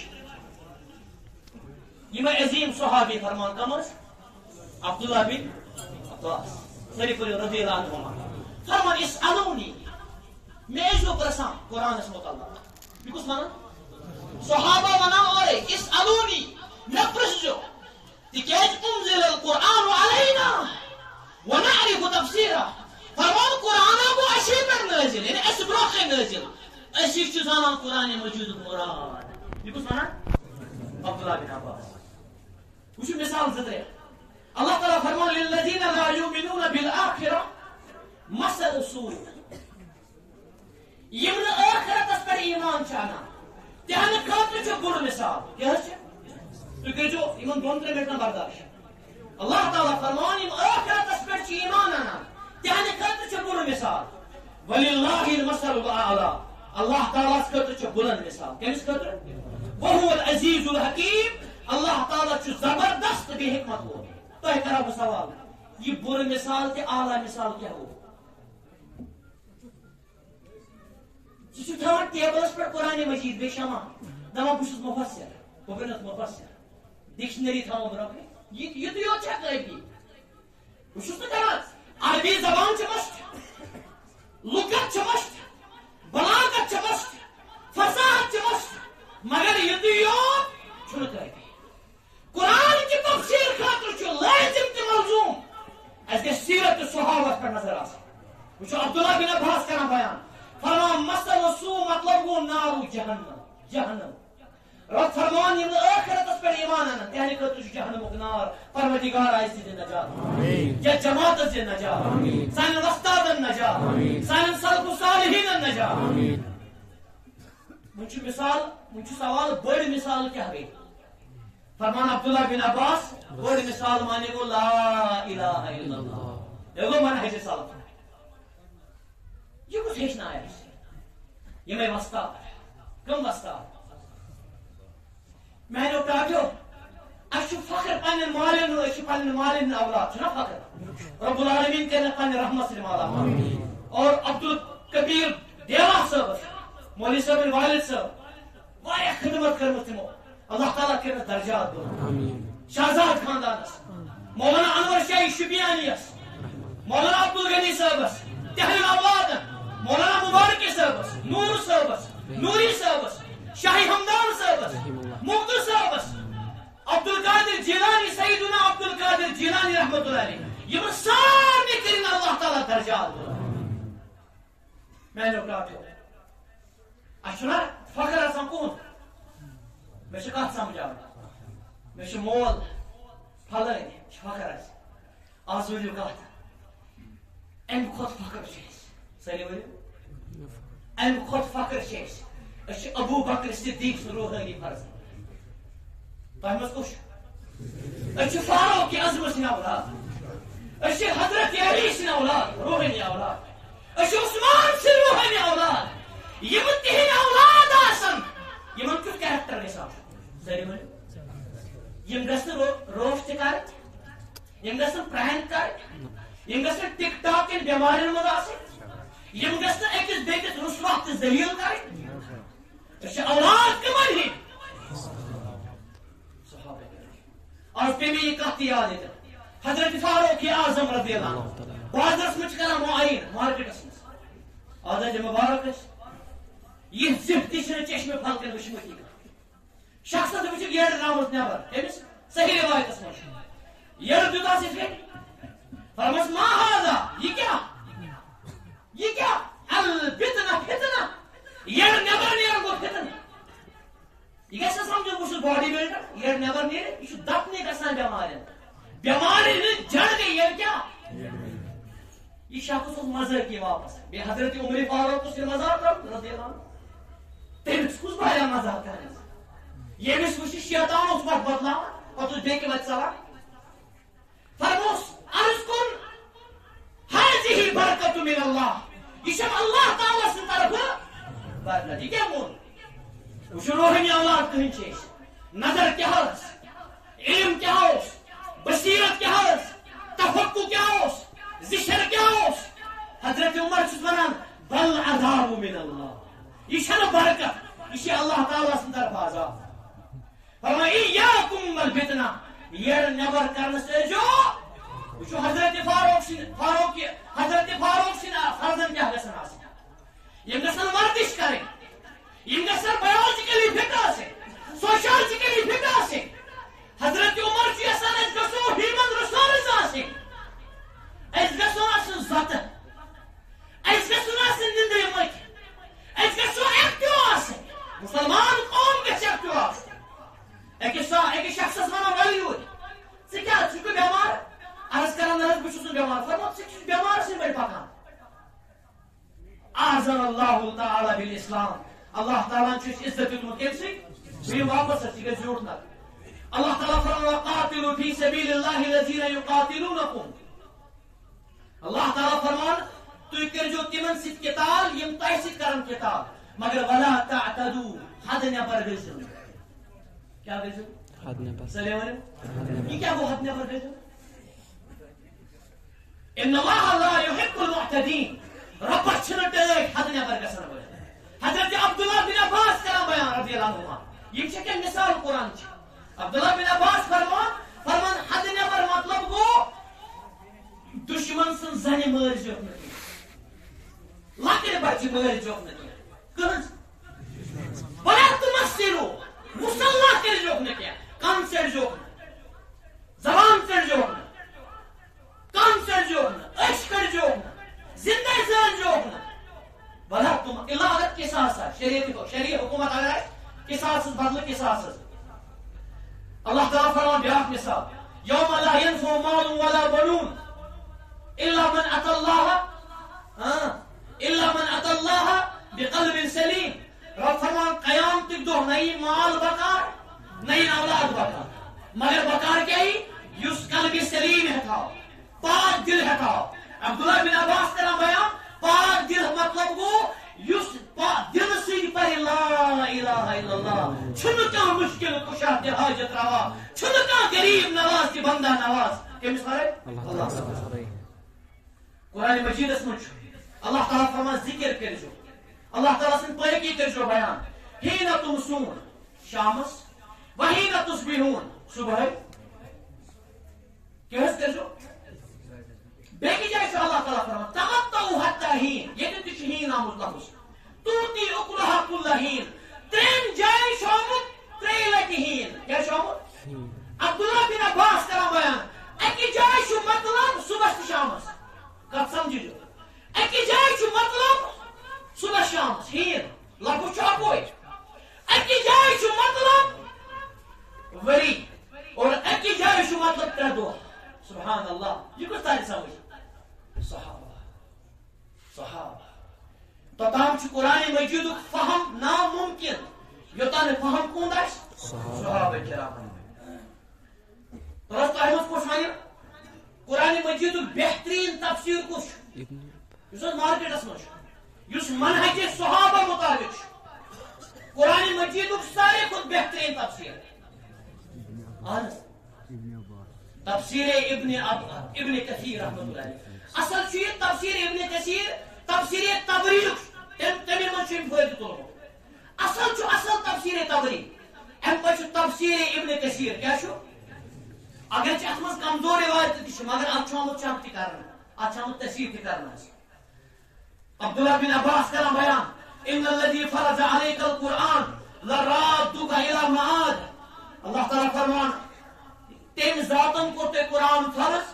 یہ عظیم صحابی فرمان کمس عبداللہ بن عباس شریف رضی اللہ عنہ فرمان اسألونی میں جو پرسان قرآن اس مطلب یہ کس مانا صحابہ ونا اور اسألونی میں پرسجو تکیج انزل القرآن علینا ونعرف تفسیرہ فرمان قرآن ابو اشی پر نازل یعنی اس بروخ نازل اشی چیزانا قرآن موجود مراد یہ کس مانا عبداللہ بن عباس وشو مثال زدرے اللہ تعالیٰ فرمان للذین لا یؤمنون بالآخرہ مثل سوء یمن آخرتس پر ایمان چانا تہنہ خاطر چھ بر مثال کیا تھی کریو یمن دون ترے منٹن برداشت اللہ تعالیٰ فرمان یم آخرتس پر چھ ایمان آنا تہنہ خاطر چھ بر مثال وللہ المثل الاعلی اللہ تعالیٰ خاطر چھ بلند مثال کمس خاطر وهو العزیز الحکیم اللہ تعالیٰ چھ زبردست بے حکمت ہو تو کرا بہ سوال یہ بر مثال تے اعلی مثال کیا ہو یہ تھوان ٹیبلس پر قرآن مجید بے شمع دپان بہت مفسر بہت مفسر ڈکشنری تھوان برونٛہہ یہ تو یوت چھا قٲبی بہت نا کران عربی زبان چھ مشت لغت چھ مشت بلاغت چھ مشت فصاحت چھ مشت مگر یہ تو یوت چھنہ قٲبی قرآن کی تفسیر خاطر چھ لازم تہ ملزوم وچو عبداللہ بن عباس کران بیان فرمان مثل سو مطلب گو نارو جہنم جہنم رب فرمان یم آخرتس پر ایمان انن تہنی خاطر جہنمک نار پروردگار آئیس دے نجات یا جماعت دے نجات سان وستادن نجات سان سلف صالحین نجات منچ مثال منچ سوال بڑ مثال کیا گئی فرمان عبداللہ بن عباس بڑ مثال مانے گو لا الہ الا اللہ یہ گو منہج سلف یہ کچھ ہیچنا ہے یہ میں وستاد کم وستاد میں نے کہا اچھو فخر پنن مالن اچھو پنن مالن اولاد چھنا فخر رب العالمین کرنے پنن رحمت سے مالا اور عبدالکبیر دیوا صاحب مولوی صاحب والد صاحب واریاہ خدمت کرمت تمو اللہ تعالیٰ کرنے درجات دو شہزاد خاندانس مولانا انور شاہی شبیانیس مولانا عبدالغنی صاحبس تحریر اولادن مولانا مبارک صاحبس نور صاحبس نوری صاحبس شاہی حمدان صاحبس مقدر صاحبس عبد القادر جیلانی سیدنا عبد القادر جیلانی رحمت اللہ علیہ یہ سارے کریں اللہ تعالیٰ درجات میں نے کہا کہ اچھنا فخر آسان کون میں سے کہت سمجھا میں سے مول پھلائیں فخر آس آزوریو کہت ام خود فخر چیز ساری ورنو ام خود فخر چیز اچھ ابو بکر صدیق روحانی فرض فهمت کچھ اچھ فاروق کی عظمت سن اولاد اچھ حضرت علی سن اولاد روحانی اولاد اچھ عثمان سن روحانی اولاد یہ تہن اولاد آسن یہ من کیوں کریکٹر نصاب ساری ورنو یم گسن روف تکار یم گسن پرینک کر یم گسن ٹک ٹاک ان بیمارین مز آسن یم گسن اکس بیکس رسوات ذلیل کر اچھا اولاد کمن ہی اور پہ میں یہ کہتی یاد ہے حضرت فاروق اعظم رضی اللہ عنہ بعض رسم چکنا معین مارکٹ اسمس آدھا مبارک اس یہ زفتی چھنے چشم پھل کر وشمتی کا شخصا تو بچے گیڑ نامت نیابر امس صحیح روایت اسمس یہ دیتا سی پھر فرمس ما هذا یہ کیا یہ کیا الفتنہ فتنہ یہ نیبر نیرن گو فتنہ یہ کیسا سمجھو بس باڈی بلڈر یہ نیبر نیرن یہ دپنے گسان بیمارین بیماری جڑ گئی یہ کیا یہ شخص اس مذہب کی واپس بے حضرت عمر فاروق اس نے مذہب کر رضی اللہ عنہ تیرے کس بایا مذہب کرنے یہ بھی سوچی شیطان اس وقت بدلا اور تجھ بے کے بچ سوا فرموس عرض کن حاضی برکت من اللہ یہ شب اللہ تعالیٰ سے طرف برکت یہ کیا مون وش روحانی اولاد کہیں چیز نظر کیا ہوس علم کیا ہوس بصیرت کیا ہوس تفقہ کیا ہوس ذکر کیا ہوس حضرت عمر چھس ونان بل عذاب من اللہ یہ چھنا برکت یہ اللہ تعالیٰ سے طرف عذاب فرمائے ایاکم والفتنہ یہ نبر کرنے سے جو وچو حضرت فاروق فاروق حضرت فاروق سنا فرزن کیا گسن آسن یہ گسن ورزش کریں یہ گسن بایولوجیکلی فٹ آسے سوشیولوجیکلی فٹ آسے حضرت عمر کی اصل اس گسن ہیومن ریسورس آسے اس گسن آسن ذات اس گسن آسن نندری مک اس گسن ایکٹیو آسے مسلمان قوم کے ایکٹیو آسے ایک ایک شخص ونا ولیود ژٕ کیٛاہ ژٕ چھُکھ بیمار عرض کران نہ حظ بہٕ چھُس بیمار فرموو ژٕ چھُکھ بیمار ژٕ بٔڑۍ پکان اعزن اللہ تعالی بالاسلام اللہ تعالیٰ چھُ اَسہِ عزت دیُتمُت کٔمۍ سۭتۍ بیٚیہِ واپس ژٕ گژھِ زیوٗٹھ نہ اللہ تعالیٰ فرموو وقاتلوا فی سبیل اللہ الذین یقاتلونکم اللہ تعالیٰ فرمان تُہۍ کٔرۍزیو تِمن سۭتۍ قتال یِم تۄہہِ سۭتۍ کرن قتال مگر ولا تعتدوا حد نٮ۪بر گٔژھِو نہٕ کیا گئے حد نبر سلام یہ کیا وہ حد نبر گئے ان اللہ لا يحب المعتدین رب چھنٹ حد نبر گسن ول حضرت عبداللہ بن عباس کا بیان رضی اللہ عنہ یہ چھ مثال قرآن چھ عبداللہ بن عباس فرمان فرمان حد نبر مطلب گو دشمن سن زنی مر جو لکڑ بچ مر جو کنز ولا تمثلوا مسلح کر جوکنے کیا کان سے جوکنا زبان سے جوکنا کان سے جوکنا عشق کر جوکنا زندہ شریعت شریع حکومت اگر آئے قصاص بدل قصاص اللہ تعالیٰ فرمان بیاکھ مثال یوم لا ينفع مال ولا بنون الا من اتى الله الا من اتى الله بقلب سلیم. رب فرمان قیامتک دہ نئی مال بکار نئی اولاد بکار مگر بکار کیا ہی یس قلب سلیم ہتھاو پاک دل ہتھاو. عبداللہ بن عباس کران بیان پاک دل مطلب گو یس دل سی پہ لا الہ الا اللہ چھن کان مشکل کشا دل حاجت روا چھن کان غریب نواز کی بندہ نواز کمس کرے اللہ تعالی. قرآن مجید اس مجھ اللہ تعالیٰ فرمان ذکر کرجو اللہ تعالیٰ سن پاکی کرجو بیان ہین تمسون شامس وہین تصبحون صبح کیس کرجو بیکی جائے شو اللہ تعالیٰ فرمان تمتعو حتی ہین یہ تیش ہین آموز لفظ توتی اکلہا کل ہین تین جائے شامت تریلتی ہین کیا شامت عبداللہ بن عباس کرام بیان ایکی جائے شو مطلب صبح شامس کت سمجھو ایکی جائے شو مطلب صبح شامس ہین لگو چاکوئی ایکی جائے شو مطلب وری اور ایکی جائے شو مطلب تردو سبحان اللہ یہ کچھ تاری سمجھ صحابہ صحابہ تو تام چھ قرآن مجید فہم ناممکن یوتان فہم کون داش صحابہ کرام درست احمد کچھ مانی قرآن مجید بہترین تفسیر کچھ اس مارکیٹ اس مجھ اس منہج صحابہ مطابق قرآن مجید سارے خود بہترین تفسیر تفسیر ابن ابن کثیر رحمۃ اللہ علیہ اصل چھ تفسیر ابن کثیر تفسیر طبری تمہیں من چھ فائدہ تلو اصل چھ اصل تفسیر طبری ام پچ تفسیر ابن کثیر کیا چھو اگر چھ اتمز کمزور روایت تھی مگر ات چھومت چاپ تھی کرنا ات چھومت تفسیر تھی کرنا. عبداللہ بن عباس کرام بیان ان الذي فرض عليك القرآن لرادك الى معاد. اللہ تعالیٰ فرمان تم ذاتن کو تے قرآن فرض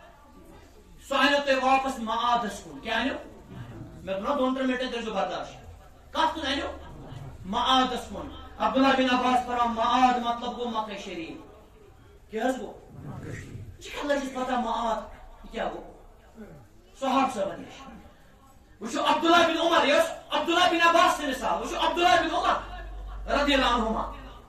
سو تے واپس معادس کن کیا انو میں دونوں دون تر میٹے درجو برداشت کات کن انو معادس کن. عبداللہ بن عباس فرمان معاد مطلب گو مکہ شریف کیا ہے گو چکہ اللہ جس پتا معاد کیا گو صحاب سے بنیش وشو عبداللہ بن عمر یس عبداللہ بن عباس سے مثال وشو عبداللہ بن عمر رضی اللہ عنہما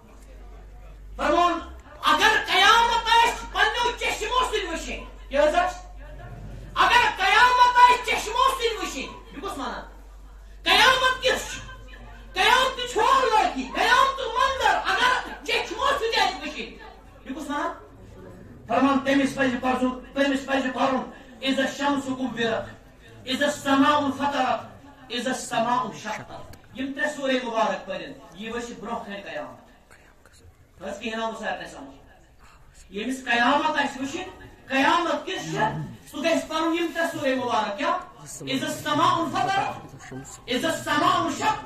فرمان اگر قیامت آئیس پنیو چشمو سن وشین کیا ہے اگر قیامت آئیس چشمو سن وشین بکس مانا قیامت کس قیامت کی چھوڑ لڑکی قیامت مندر اگر چشمو سن آئیس وشین بکس مانا فرمان تیمیس پیج پرزون تیمیس پیج پرون اذا الشمس کبرت اذا السماء فطرت اذا السماء شقت. یم ترے سورے مبارک پڑھن یہ وش برونہ کھن قیامت بس کی نام سر نہ سمجھ یمس قیامت اس وشن قیامت کس سو گیس پرون یم ترے سورے مبارک کیا اذا السماء فطرت اذا السماء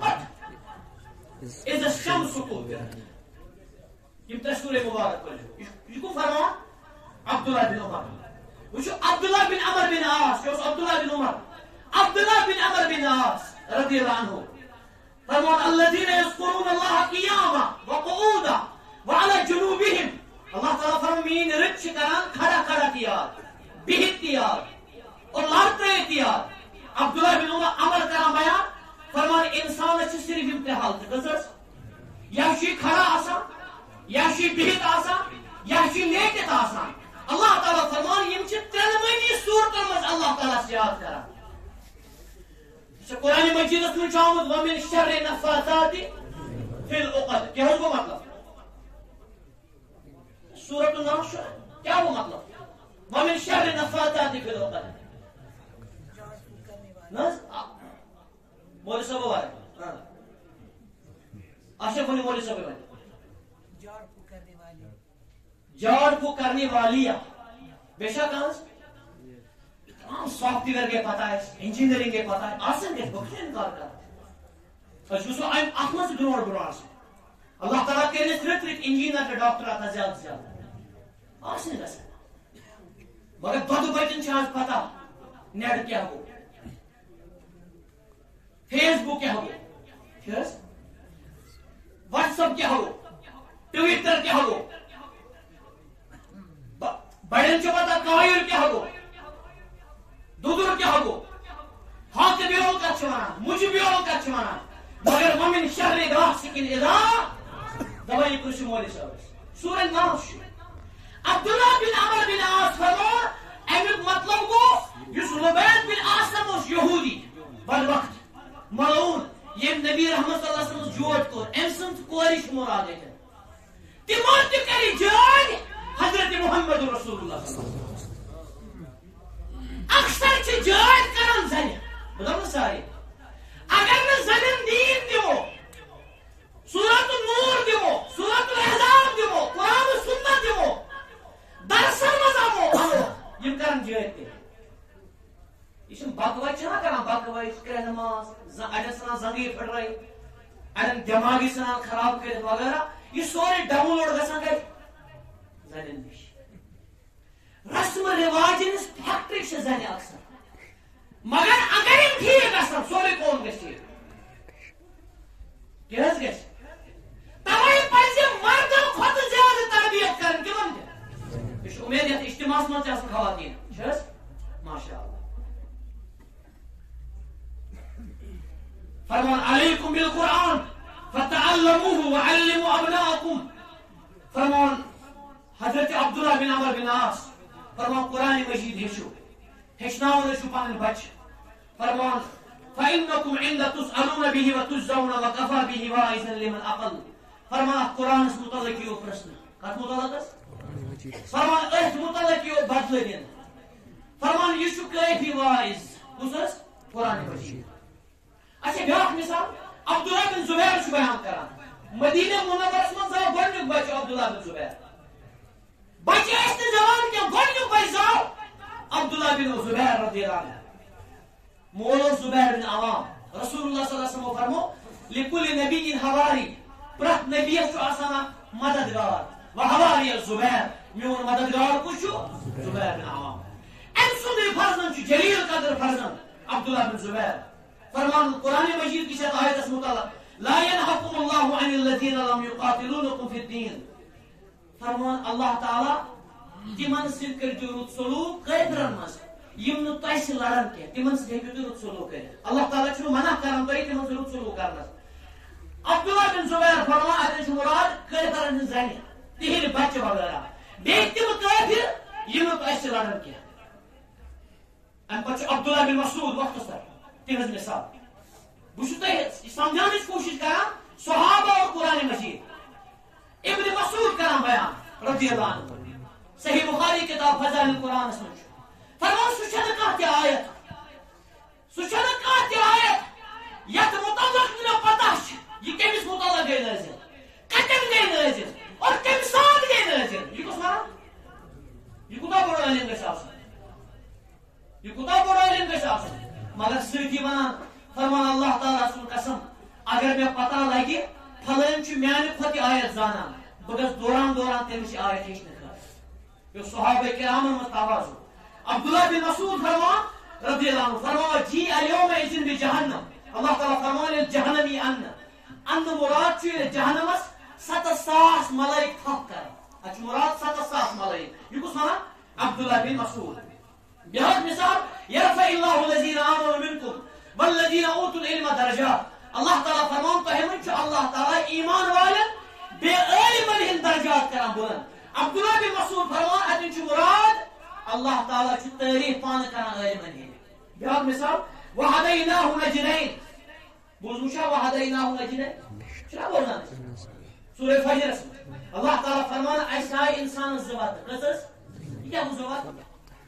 شقت اذا الشمس كبرت. یم ترے سورے مبارک پڑھن یہ کو فرمان عبداللہ بن عمر وشو عبداللہ بن عمر بن عاص کیا عبداللہ بن عمر عبداللہ بن عمر بن عاص رضی اللہ عنہ فرمان الذين يذكرون الله قياما وقعودا وعلى جنوبهم اللہ تعالیٰ فرمین رچ کران کھڑا کھڑا تیار بہت تیار اور لڑتے تیار. عبداللہ بن عمر عمر کران بیان فرمان انسان اچھ صرف امتحال تکسرس یا شی کھڑا آسان یا شی بہت آسان یا شی لیٹت آسان. اللہ تعالیٰ فرمان یم چھ ترمنی صورتن مز اللہ تعالیٰ سے یاد کران. قرآن مجید میں چاہمت ومن شر نفاثات فی العقد کیا ہے وہ مطلب سورۃ النحل کیا وہ مطلب ومن شر نفاثات فی العقد نس مولوی صاحب ہے اشرف علی مولوی صاحب ہے جاڑ کو کرنے والی جاڑ کو کرنے والی بے شک تمام سافٹ ویئر کے پتہ ہے انجینئرنگ کے پتہ ہے آسان کے بخشے انکار کر اس کو ایم احمد سے برور برور سے اللہ تعالیٰ کے لئے صرف ایک انجینئر کے ڈاکٹر آتا زیادہ زیادہ آسان کا سکتا مگر دو بچن چاہاز پتہ نیٹ کیا ہو فیس بک کیا ہو واٹس ایپ کیا ہو ٹویٹر کیا ہو بڑن چھ پتہ کایل کیا ہو دودر کیا ہو ہاتھ بیول کت چھ ونان مجھ بیول کت چھ ونان مگر ومن شر غاسق اذا دوائی پرس مولوی صاحب سورہ ناس عبداللہ بن عمر بن عاص فرمو امیک مطلب گو یس لبید بن عاصم اس یہودی بر وقت ملعون یم نبی رحمت صلی اللہ علیہ وسلم جوت کور ام سن کورش مراد ہے تمو تہ کری جان حضرت محمد رسول اللہ صلی اللہ علیہ وسلم اکثر چھ جان کرن زن بدل سارے اگر نہ زنن دین دیو سورۃ النور دیو سورۃ الاحزاب دیو قرآن و سنت دیو درسن مزامو یم کرن جان تے یہ بکواس چھنا کران بکواس کرے نماز اڑن سنا زنگی پھٹرائی اڑن دماغی سنا خراب کرت وغیرہ یہ سورے ڈاؤن لوڈ گژھان گئی زنن نش رسم رواجن فیکٹری چھ زنہ اکثر مگر اگر یم ٹھیک گژھن سورے کون گژھِ کیا گژھِ توائی پزِ مردن کھۄتہٕ زیادٕ تربیت کرن تمن تہ یہ چھ امید یتھ اجتماعس منٛز تہِ آسن خواتین چھس ماشاء اللہ فرمان علیکم بالقرآن فتعلموه وعلموا ابناءکم فرمان حضرت عبداللہ بن عمر بن عاص فرمان قرآن مجید ہیچو ہیچناؤ نشو پانن بچ فرمان فإنکم عند تسألون به وتجزون وکفا به واعظا لمن عقل فرمان قرآن اس متعلق کیو پرسن کت متعلق اس فرمان ایت متعلق کیو بدل دین فرمان یہ چھ کافی واعظ کس اس قرآن مجید اچھا بیاکھ مثال عبداللہ بن زبیر چھ بیان کران مدینہ منورس من زاو گۄڈنیُک بچہ عبداللہ بن زبیر بچہ اس نے زبان کیا گۄڈنیُک بچہ زاو عبداللہ بن زبیر رضی اللہ عنہ مولو زبیر بن عوام رسول اللہ صلی اللہ علیہ وسلم فرمو لکل نبی حواری پرت نبی چھ آسان مددگار و حواری زبیر میون مددگار کس چھ زبیر بن عوام ام سند فرزن چھ جلیل قدر فرزن عبداللہ بن زبیر فرمان قرآن مجید کی شاید آیت اس مطالعہ لا ينحكم الله عن الذين لم يقاتلونكم في الدين فرمان اللہ تعالی تمن سۭتۍ کٔرِو رُت سلوک کٲفرن منٛز یم نہٕ تۄہہِ سۭتۍ لڑن کینٛہہ تمن سۭتۍ ہیٚکِو تُہۍ رُت سلوک کٔرِتھ اللہ تعالیٰ چھُنہٕ منع کران تۄہہِ تمن سۭتۍ رُت سلوک کرنس عبداللہ بن زبیر فرمان اتٮ۪ن چھُ مراد کٲفرن ہٕنٛز زنہِ تِہنٛدِ بچہِ وغیرہ بیٚیہِ تِم کٲفر یم نہٕ تۄہہِ سۭتۍ لڑن کینٛہہ امہِ پتہٕ چھُ عبداللہ بن مسعود مختصر تہذ مثال بہ تہ سمجھان کوشش کران صحابہ اور قرآن مجید ابن مسعود کران بیان رضی اللہ عنہ صحیح بخاری کتاب فضائل القرآن اس میں فرمان سہ چھنہ کانٛہہ تہ آیت سہ چھنہ کانٛہہ تہ آیت یتھ متعلق نہ پتہ چھ یہ کمس متعلق گئی نازل کتن گئی نازل اور کمہ ساتھ گئی نازل یہ کس ونان یہ کوتاہ بوڑ علم گژھِ آسن یہ کوتاہ بوڑ علم گژھِ آسن مگر سۭتی ونان فرمان اللہ تعالیٰ سن قسم اگر مے پتہ لگہ پھلٲنۍ چھُ میانہِ کھۄتہٕ آیت زانان بہٕ گژھٕ دوران دوران تٔمِس آیت ہیٚچھنہٕ خٲطرٕ یہ صحابہ کرامن منٛز تواضع عبداللہ بن مسعود فرمان رضی اللہ عنہ فرمان جی اليوم اذن بجہنم اللہ تعالیٰ فرمان جہنمی ان ان مراد چھُ جہنمس ستھ ساس ملائک تھپ کران اتھ مراد ستھ ساس ملائک یہ کس ونان عبداللہ بن مسعود بیاکھ مثال یرفع اللہ الذین آمنوا منکم والذین اوتوا العلم درجات اللہ تعالیٰ فرمان تۄہہِ منٛز چھُ اللہ تعالیٰ ایمان والٮ۪ن بیٚیہِ عٲلمن ہٕنٛدۍ درجات کران بلند عبداللہ بن مسعود فرمان اتٮ۪ن چھُ مراد اللہ تعالیٰ چھُ تعریف پانہٕ کران عٲلمن ہٕنٛدۍ بیاکھ مثال وہدیناہ نجدین بوٗزمُت چھا وہدیناہ نجدین چھُنا بوزان سورہ فجرس منٛز اللہ تعالیٰ فرمان اسہِ آیہِ انسانس زٕ وتہٕ کٔژ ٲس یہِ کیٛاہ گوٚو زٕ وتہٕ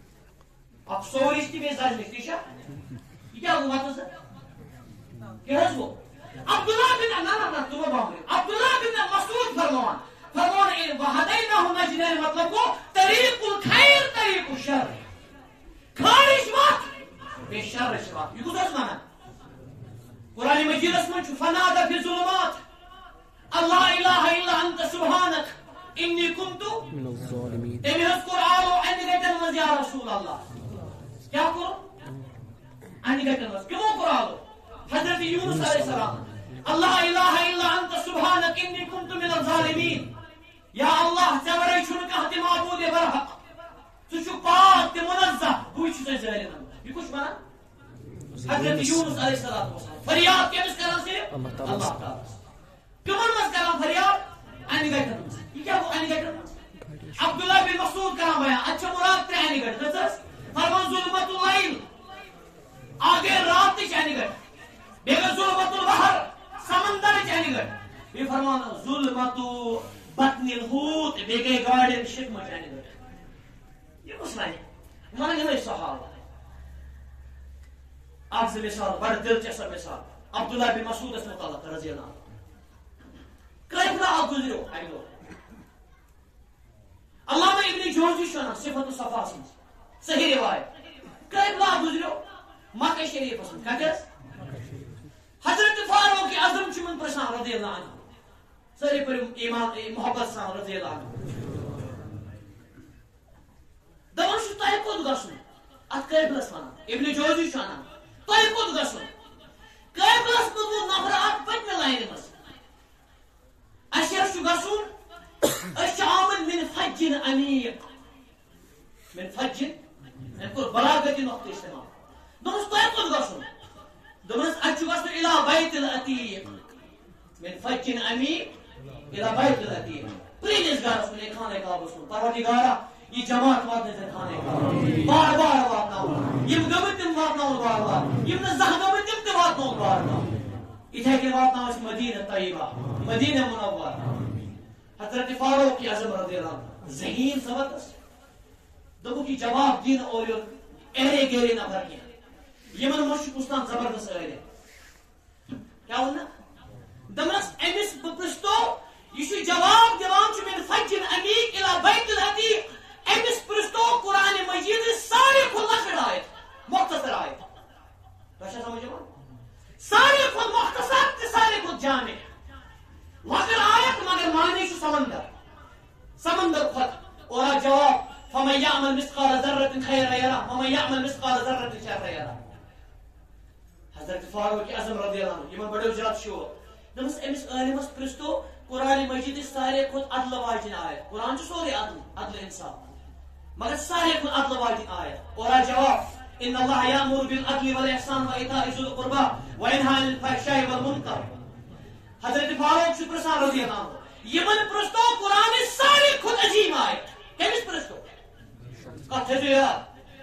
اکھ سورِچ تہِ بیٚیہِ زجرٕچ ٹھیٖک چھا یہ کیا ہوا تو سر کیا ہے وہ عبداللہ بن نہ نہ تم بامرے عبداللہ بن مسعود فرمان فرمان ان وحدیناہ نجدین مطلب کو طریق الخیر طریق الشر خارج وقت بے شر وقت یہ کچھ مانا قرآن مجید میں فنادى في الظلمات اللہ الہ الا انت سبحانك انی کنت من الظالمین تم اذکر آلو ان گٹن مز یا رسول اللہ کیا کرو ان گٹن مز کیوں کرو حضرت یونس علیہ السلام اللہ الہ الا انت سبحانک انی کنت من الظالمین. یا اللہ ژے ورٲے چھُنہٕ کانٛہہ تہِ معبوٗدِ برحق. ژٕ چھُکھ پاک تہِ منزہ. بٕے چھُس ژےٚ ظٲلِمن. یہ کُس وَنان؟ حضرت یونس علیہ السلام وسلام. فریاد کٔمِس کران صرف اللہ تعالیٰ. کٕمن منٛز کران فریاد؟ انہِ گٹن منٛز. یہ کیٛاہ گوٚو انہِ گٹن منٛز؟ عبداللہ بن مسعود کران بیان. اتھ چھِ مُراد ترٛےٚ انہِ گٹہٕ. کٔژ؟ فرمان ظلمت اللیل. آگے راتٕچ انہِ گٹہٕ. بیٚیہِ گٔے ظلمت البحر. سمندرٕچ انہِ گٹہٕ. بیٚیہِ فرمان ظلمت بطن الحوت. بیٚیہِ گٔے گاڈٮ۪ن شِکمٕچ انہِ گٹہٕ. یہ کُس وَنہِ؟ وَنان یِمے سہال. اکھ زٕ مثال بڑٕ دلچسپ مثال عبداللہ بن مسعودس متعلق رضی اللہ عنہ. قافلہ اکھ گزریو اکہِ دۄہ. علامہ ابن جوزی چھُ وَنان صفت الصفاہس منٛز صحیح روایت. قافلہ اکھ گزریو مکہ شریفس منٛز. کتٮ۪س؟ حضرت فاروق اعظم چھُ یِمن پرژھان رضی اللہ عنہ. سٲری پٔرِو ایمان محبت سان رضی اللہ عنہ. دپان چھُ تۄہہِ کوٚت گژھُن؟ اتھ قافلس وَنان. ابن جوزی چھُ وَنان تۄہہِ کوٚت گژھُن؟ قافلس منٛز ووٚن نفر اکھ پٔتمہِ لاینہِ منٛز اَسہِ حظ چھُ گژھُن. أسۍ چھِ آمٕتۍ من فجٍ عمیٖق. من فجٍ أمۍ کوٚر بلاغتی نۄقطہٕ اِستعمال. دوٚپمَس تۄہہِ کوٚت گژھُن؟ دوٚپمَس اَسہِ چھُ گژھُن اِلى بیت العتیٖق. من فجٍ عمیٖق اِلى بیت العتیٖق. پرٛٲنِس گرس کُن خانہ کعبس کُن. پروردگارا یہ جماعت واتنٲیزٮ۪ن خانہ کعبہ. بار بار واتناوُن. یِم گٔمٕتۍ تِم واتناوُن بار بار. یِم نہٕ زانٛہہ گٔمٕتۍ تِم تہِ واتناوُن بار بار. یِتھے کٔنۍ واتناوو أسۍ مدینہ طیبہ مدینہ منورہ. حضرت فاروق اعظم رضی اللہ عنہ ذہین سبقس دوٚپُکھ یہِ جواب دِنہٕ اورٕ یورٕ ایرے گیرے نفر کینٛہہ. یِمن منٛز چھُ کُستام زبردست ٲرے. کیٛاہ ووٚن؟ دوٚپنس أمِس بہٕ پرژھتو یہِ چھُ جواب دِوان چھُ من فجٍ عمیٖق اِلى بیت العتیٖق. أمِس پرژھتو قرآن مجیدٕچ ساروی کھۄتہٕ لۄکٕٹ آیت مختصر آیت. تۄہہِ چھا سمجھ یِوان؟ ساروی کھۄتہٕ مختصر تہٕ ساروی کھۄتہٕ جامع. لۄکٕٹ آیت مگر معنی چھُ سمندر سمندر کھۄتہٕ. اور آ جواب فمن يعمل مثقال ذرة خيرا يره ومن يعمل مثقال ذرة شرا يره. حضرت فاروق اعظم رضی اللہ عنہ یِمن بڑیو زیادٕ شوق. دوٚپمَس أمِس عٲلمس پرژھتو قرآن مجیدٕچ ساروی کھۄتہٕ عدلہٕ واجٮ۪ن آیت. قرآن چھُ سورُے عدل عدل انصاف مگر ساروی کھۄتہٕ عدلہٕ واجٮ۪ن آیت. اور آ جواب ان اللہ یأمر بالعدل والإحسان وإيتاء ذی القربى وینہی عن الفحشاء والمنکر. حضرت فاروق چھُ پرژھان رضی اللہ عنہ. یِمن پرژھتو قرآنٕچ ساروی کھۄتہٕ عظیٖم آیت. کٔمِس پرژھتو؟ کتھ تھٲیزیو یاد.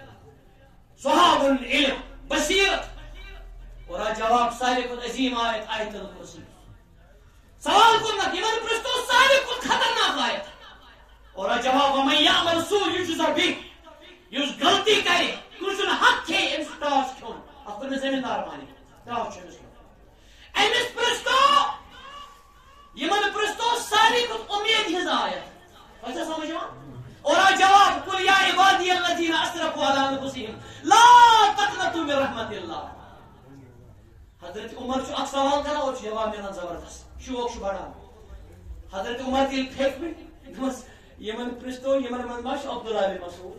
صحاب العلم بصیرت. اور آ جواب ساروی کھۄتہٕ عظیٖم آیت آیت الکرسی. سوال کوٚرنکھ یِمن پرژھتو ساروی کھۄتہٕ خطرناک آیت. اور آ جواب ومن یعمل سوء یجزى به. یُس غلطی کرِ کٲنٛسہِ ہُنٛد حق کھیٚیہِ أمِس چھُ ٹاس کھیوٚن. اتھ کوٚر مےٚ زٔمیٖندار معنی. ٹاس چھُ أمِس کھیوٚن. أمِس پرژھتو یِمن پرژھتو ساروی کھۄتہٕ اُمید ہٕنٛز آیت. تۄہہِ چھا سمجھ یِوان؟ اور آ جواب قل یا عبادی الذین اسرفوا علی انفسہم لا تقنطوا من رحمت اللہ. حضرت عمر چھُ اکھ سوال کران اور چھُ جواب مِلان زبردست. شوق چھُ بڑان. حضرت عمر ییٚلہِ پھیٚکھ پٲٹھۍ دوٚپمَس یِمن پرژھتو یِمن منٛز ما چھُ عبداللہ بن مسعود؟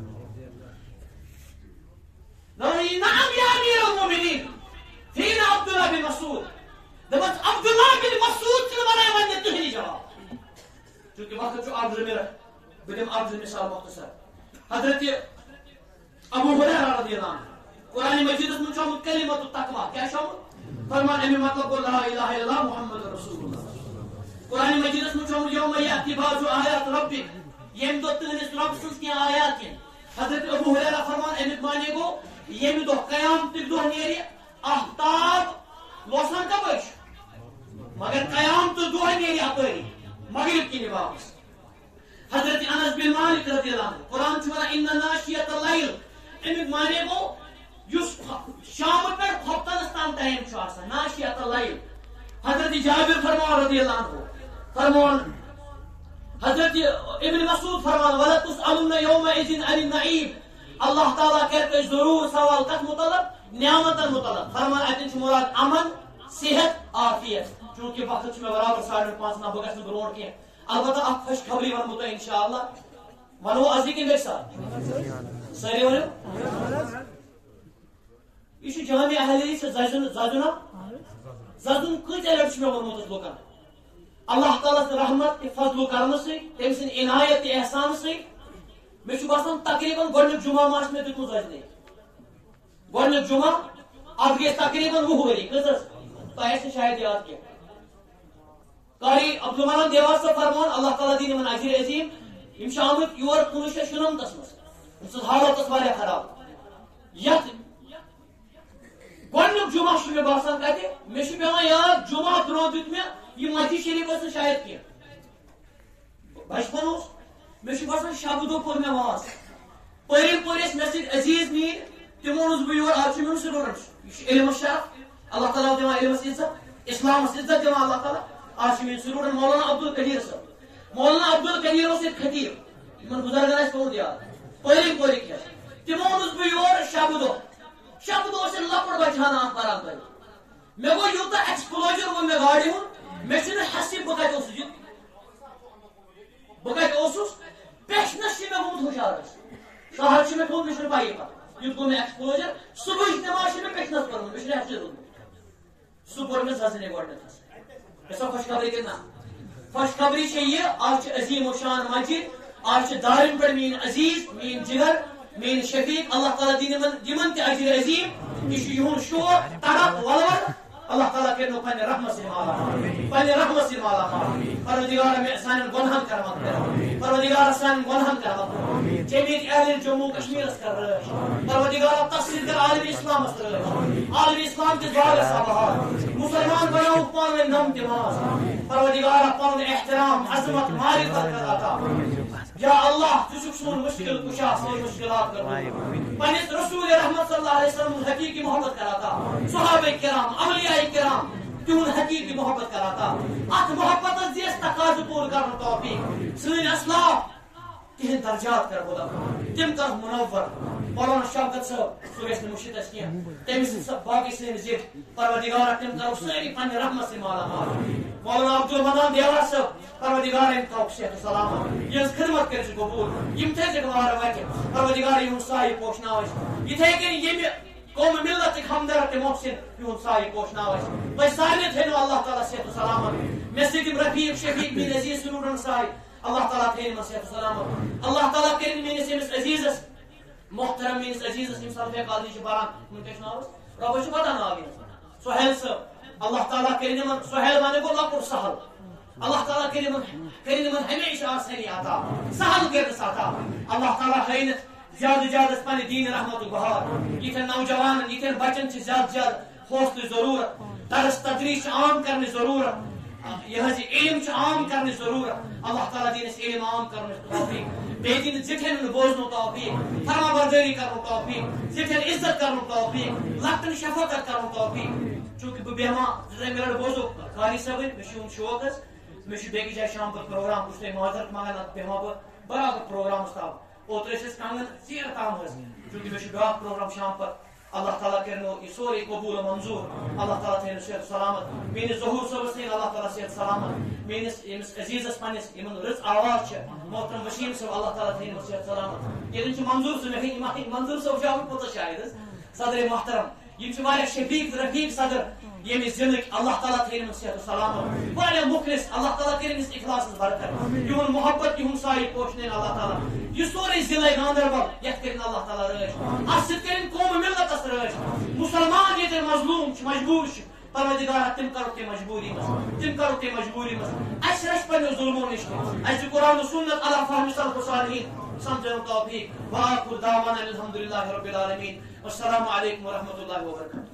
دوٚپُن نعم یا امیر المؤمنین فینا عبداللہ بن مسعود. دوٚپمَس عبداللہ بن مسعود چھُنہٕ وَنان وۄنۍ دِ تُہۍ جواب. چوٗنٛکہِ وقت چھُ اکھ زٕ مِنٹ بہٕ دِمہٕ اکھ زٕ مثال مختصر. حضرت ابو ہریرہ رضی اللہ عنہ قرآن مجیدس منٛز چھُ آمُت کلمۃ التقویٰ. کیٛاہ چھُ آمُت؟ فرمان امیُک مطلب گوٚو لا الہ الا اللہ محمد رسول اللہ. قرآن مجیدس منٛز چھُ آمُت یوم یأتی بعض آیات ربک. ییٚمہِ دۄہ تُہنٛدِس رۄب سٕنٛز کینٛہہ آیات یِن. حضرت ابو ہریرہ فرمان امیُک معنی گوٚو ییٚمہِ دۄہ قیامتٕکۍ دۄہ نیرِ آفتاب لوسان کپٲرۍ چھُ مگر قیامتُک دۄہ نیرِ اپٲری مغرب کِنہِ واپس. حضرت انس بن مالک رضی اللہ عنہ قرآن چھُ ونان ان ناشیۃ اللیل. امیُک معنی گوٚو یُس شامہٕ پٮ۪ٹھ خۄفتنس تام ٹایم چھُ آسان ناشیۃ اللیل. حضرت جابر فرمان رضی اللہ عنہ فرمان حضرت ابن مسعود فرمان وَلَتُسْأَلُنَّ يَوْمَئِذٍ عَنِ النَّعِيمِ. اللہ تعالیٰ کرِ تۄہہِ ضروٗر سوال کتھ متعلق؟ نعمتن متعلق. فرمان اتٮ۪ن چھُ مراد امن صحت عافیت. چوٗنٛکہِ وقت چھُ مےٚ برابر ساڑٕ پانٛژھ نو بہٕ گژھٕ نہٕ برونٛٹھ کینٛہہ. البتہ اکھ خوش خبری ونہٕ بہٕ تۄہہِ انشاء اللہ. ونو أزی کِنہٕ بیٚکہِ ساتہٕ؟ سٲری ؤنِو. یہِ چھُ جامع اہل حدیث زجنا زدن کۭتیاہ لٹہِ چھُ مےٚ ووٚنمُت لُکن اللہ تعالیٰ سٕنٛدِ رحمت تہِ فضلُ کرمہٕ سۭتۍ تٔمۍ سٕنٛدِ عنایت تہِ احسان سۭتۍ مےٚ چھُ باسان تقریٖبن گۄڈنیُک جمعہ ما چھُ مےٚ دیُتمُت اجنے گۄڈنیُک جمعہ اتھ گٔے تقریٖبن وُہ ؤری کٔژ حظ تۄہہِ آسہِ نہٕ شاید یاد کینٛہہ قاری عبدالمنان دیوار صٲب فرمان اللہ تعالیٰ دِیِن یِمن اجر عظیٖم یِم چھِ آمٕتۍ یور کُنوُہ شیٚتھ شُنمتس منٛز یِم سٕنٛز حالت ٲس واریاہ خراب یتھ گۄڈنیُک جمعہ چھُ مےٚ باسان کتہِ مےٚ چھُ پیوان یاد جمعہ برونٛہہ دیُت مےٚ یہ مسجد شریف ٲس نہٕ شاید کینٛہہ بچپن اوس مےٚ چھُ باسان شبہٕ دۄہ کوٚر مےٚ واز پٔرِم پٔرۍ ٲسۍ مےٚ سۭتۍ عزیٖز میٖنۍ تِمو اوٚنُس بہٕ یور آز چھُ میون سٹوڈنٹ یہِ چھُ علمس شرف اللہ تعالیٰ دِوان علمس عزت اسلامس عزت دِوان اللہ تعالیٰ آج چھُ میون سٹوڈنٹ مولانا عبدالقدیر صٲب مولانا عبدالقدیر اوس ییٚتہِ خطیٖب یِمن بُزرگن آسہِ پیوٚمُت یاد پٔرِم پٔرِکھ ٲسۍ تِمو اوٚنُس بہٕ یور شبہٕ دۄہ شبہٕ دۄہ اوس ییٚلہِ لۄکُٹ بچہٕ ہنا اکھ پران تۄہہِ مےٚ گوٚو یوٗتاہ ایکسپلوجر گوٚو مےٚ گاڑِ ہُنٛد مےٚ چھُنہٕ حسٕے بہٕ کتہِ اوسُس بہٕ کتہِ اوسُس پیشنس چھُ مےٚ گوٚمُت ہُشارس سہل چھُ مےٚ تھوٚمُت مےٚ چھُنہٕ پیی پتہٕ یُتھ گوٚو مےٚ ایکسپلوجر صبحٕچ نٮ۪ماز چھِ مےٚ پیشنس پٔرمٕژ مےٚ چھُنہٕ حسٕے روٗدمُت سُہ پوٚر مےٚ ززنہِ گۄڈنیٚتھس گژھو خۄشخبری کِنہٕ نہ خۄشخبری چھےٚ یہِ آز چھِ عظیٖم و شان مسجد آز چھِ دارٮ۪ن پٮ۪ٹھ میٲنۍ عزیٖز میٲنۍ جگر میٲنۍ شفیق اللہ تعالیٰ دِیِن یِمن یِمن تہِ اجر عظیٖم یہِ چھُ یِہُنٛد شوق تڑپ ولور اللہ تعالیٰ کٔرِنو پننہِ رحمت سۭتۍ مالا مال پننہِ رحمت سۭتۍ مالا مال پروردگارا مےٚ سانٮ۪ن گۄنہن کر مغفرت پروردگارا سانٮ۪ن گۄنہن کر مغفرت جمیٖعت اہلِ جموں کشمیٖرس کر رٲچھ پروردگارا تس سۭتۍ کر عالمِ اسلامس رٲچھ عالمِ اسلام کِس باغس آباد مسلمان بناوُکھ پانہٕ ؤنۍ نم دِماغ پروردگارا پنُن احترام عظمت معرفت کر عطا یا اللہ ژٕ چھُکھ سون مشکل کُشا سٲنۍ مشکلات کرنٲوِتھ پننِس رسول رحمت صلی اللہ علیہ وسلم حقیقی محبت کر عطا صحابہ کرام اولیاء کرام تہنٛد حقیقی محبت کر عطا اتھ محبتس دِ اَسہِ تقاضہٕ پوٗرٕ کرنُک توفیق سٲنۍ اسلاف تِہنٛدۍ درجات کر بُلند تِم کرکھ منور مولانا شوکت صٲب سُہ گژھِ نہٕ مٔشِد اَسہِ کینٛہہ تٔمِس باقٕے سٲنۍ زِٹھ پروردگارا تِم کرو سٲری پننہِ رحمت سۭتۍ مالا مال مولانا عبدالمنان دیوار صٲب پروردگارا أمۍ تھاوُکھ صحت و سلامت یِہنٛز خدمت کٔرۍ ژٕ قبوٗل یِم تھٲیزِکھ وارٕ وتہِ پروردگارا یِہُنٛد سایہِ پوشناوٕنۍ یِتھے کٔنۍ ییٚمہِ قوم ملتٕکۍ ہمدرد تہِ محسن یِہُنٛد سایہِ پوشناو اَسہِ تۄہہِ سارنٕے تھٲینو اللہ تعالیٰ صحت و سلامت مےٚ سۭتۍ یِم رفیق شفیق میٲنۍ عزیٖز سٹوڈنٹ سایہِ اللہ تعالیٰ تھٲیِن یِمن صحت و سلامت اللہ تعالیٰ کٔرِنۍ میٲنِس أمِس عزیٖزس محترم میٲنِس عزیٖزس یِم سلفے کالجہِ چھِ پران یِمن کیٛاہ چھُ ناو رۄبس چھُ پتہ ناو یِہُنٛد سُہیل صٲب اللہ تعالیٰ کٔرِنۍ یِمن سُہیل ونے گوٚو لۄکُٹ سہل اللہ تعالیٰ کٔرِنۍ یِمن کٔرِنۍ یِمن ہمیشہِ آسٲنی عطا سہل کٔرنَس عطا اللہ تعالیٰ ہٲینَکھ زیادٕ زیادٕ پننہِ دیٖنہِ رحمتُک بہار یِتھٮ۪ن نوجوانن یِتھٮ۪ن بچن چھِ زیادٕ زیادٕ حوصلٕچ ضروٗرت درس تدریٖس چھِ عام کرنٕچ ضروٗرت یہ حظ یہِ علم چھُ عام کرنٕچ ضروٗرت اللہ تعالیٰ دِیِن اَسہِ علم عام کرنُک توفیق بیٚیہِ دِیِن زِٹھٮ۪ن ہُنٛد بوزنُک توفیق فرما بردٲری کرنُک توفیق زِٹھٮ۪ن عزت کرنُک توفیق لۄکٹٮ۪ن شفقت کرنُک توفیق چوٗنٛکہِ بہٕ بیٚہمہٕ زٕ ترٛےٚ مِنٹ بوزو قاری صٲبٕنۍ مےٚ چھُ یِہُنٛد شوق حظ مےٚ چھُ بیٚکِس جایہِ شام پتہٕ پروگرام بہٕ چھُس تۄہہِ معذرت منٛگان نتہٕ بیٚہمہٕ بہٕ برابر پروگرامس تام اوترٕ ٲسۍ أسۍ کنگن ژیٖر تام حظ چوٗنٛکہِ مےٚ چھُ بیٛاکھ پروگرام شام پتہٕ اللہ تعالیٰ کٔرِنو یہِ سورُے قبوٗل و منظوٗر اللہ تعالیٰ تھٲینو صحت سلامت میٲنِس ظہوٗر صٲبس تھٲیِن اللہ تعالیٰ صحت سلامت میٲنِس ییٚمِس عزیٖزس پننِس یِمن رٕژ آواز چھِ محترم وسیٖم صٲب اللہ تعالیٰ تھٲینو صحت سلامت ییٚتٮ۪ن چھُ منظوٗر صٲب مےٚ ہیٚکہِ منظوٗر صٲب چھُ آمُت پوٚتُس شاید حظ صدرے محترم یِم چھِ واریاہ شفیق رفیق صدر ییٚمہِ ضلعٕکۍ اللہ تعالیٰ تھٲیِن یِمن صحت و سلامت واریاہ مُخلص اللہ تعالیٰ کٔرِنۍ أمِس اخلاصس برکت یِہُنٛد محبت یِہُنٛد سایہِ پوشنٲیِن اللہ تعالیٰ یہِ سورُے ضلعے گاندربل یتھ کٔرِنۍ اللہ تعالیٰ رٲچھ اتھ سۭتۍ کٔرِنۍ قومہٕ ملتس رٲچھ مسلمان ییٚتٮ۪ن مظلوٗم چھِ مجبوٗر چھِ پروردگارا تِم کرُکھ تہِ مجبوٗری منٛز تِم کرُکھ تہِ مجبوٗری منٛز اَسہِ رچھ پننیو ظُلمو نِش تہِ اَسہِ دِ قرآن و سُنت علی فہمِ سلف الصالحین سمجھنُک توفیق وآخر دعوانا الحمدُ للہ رب العالمین والسلام علیکم ورحمۃ اللہ وبرکاتہ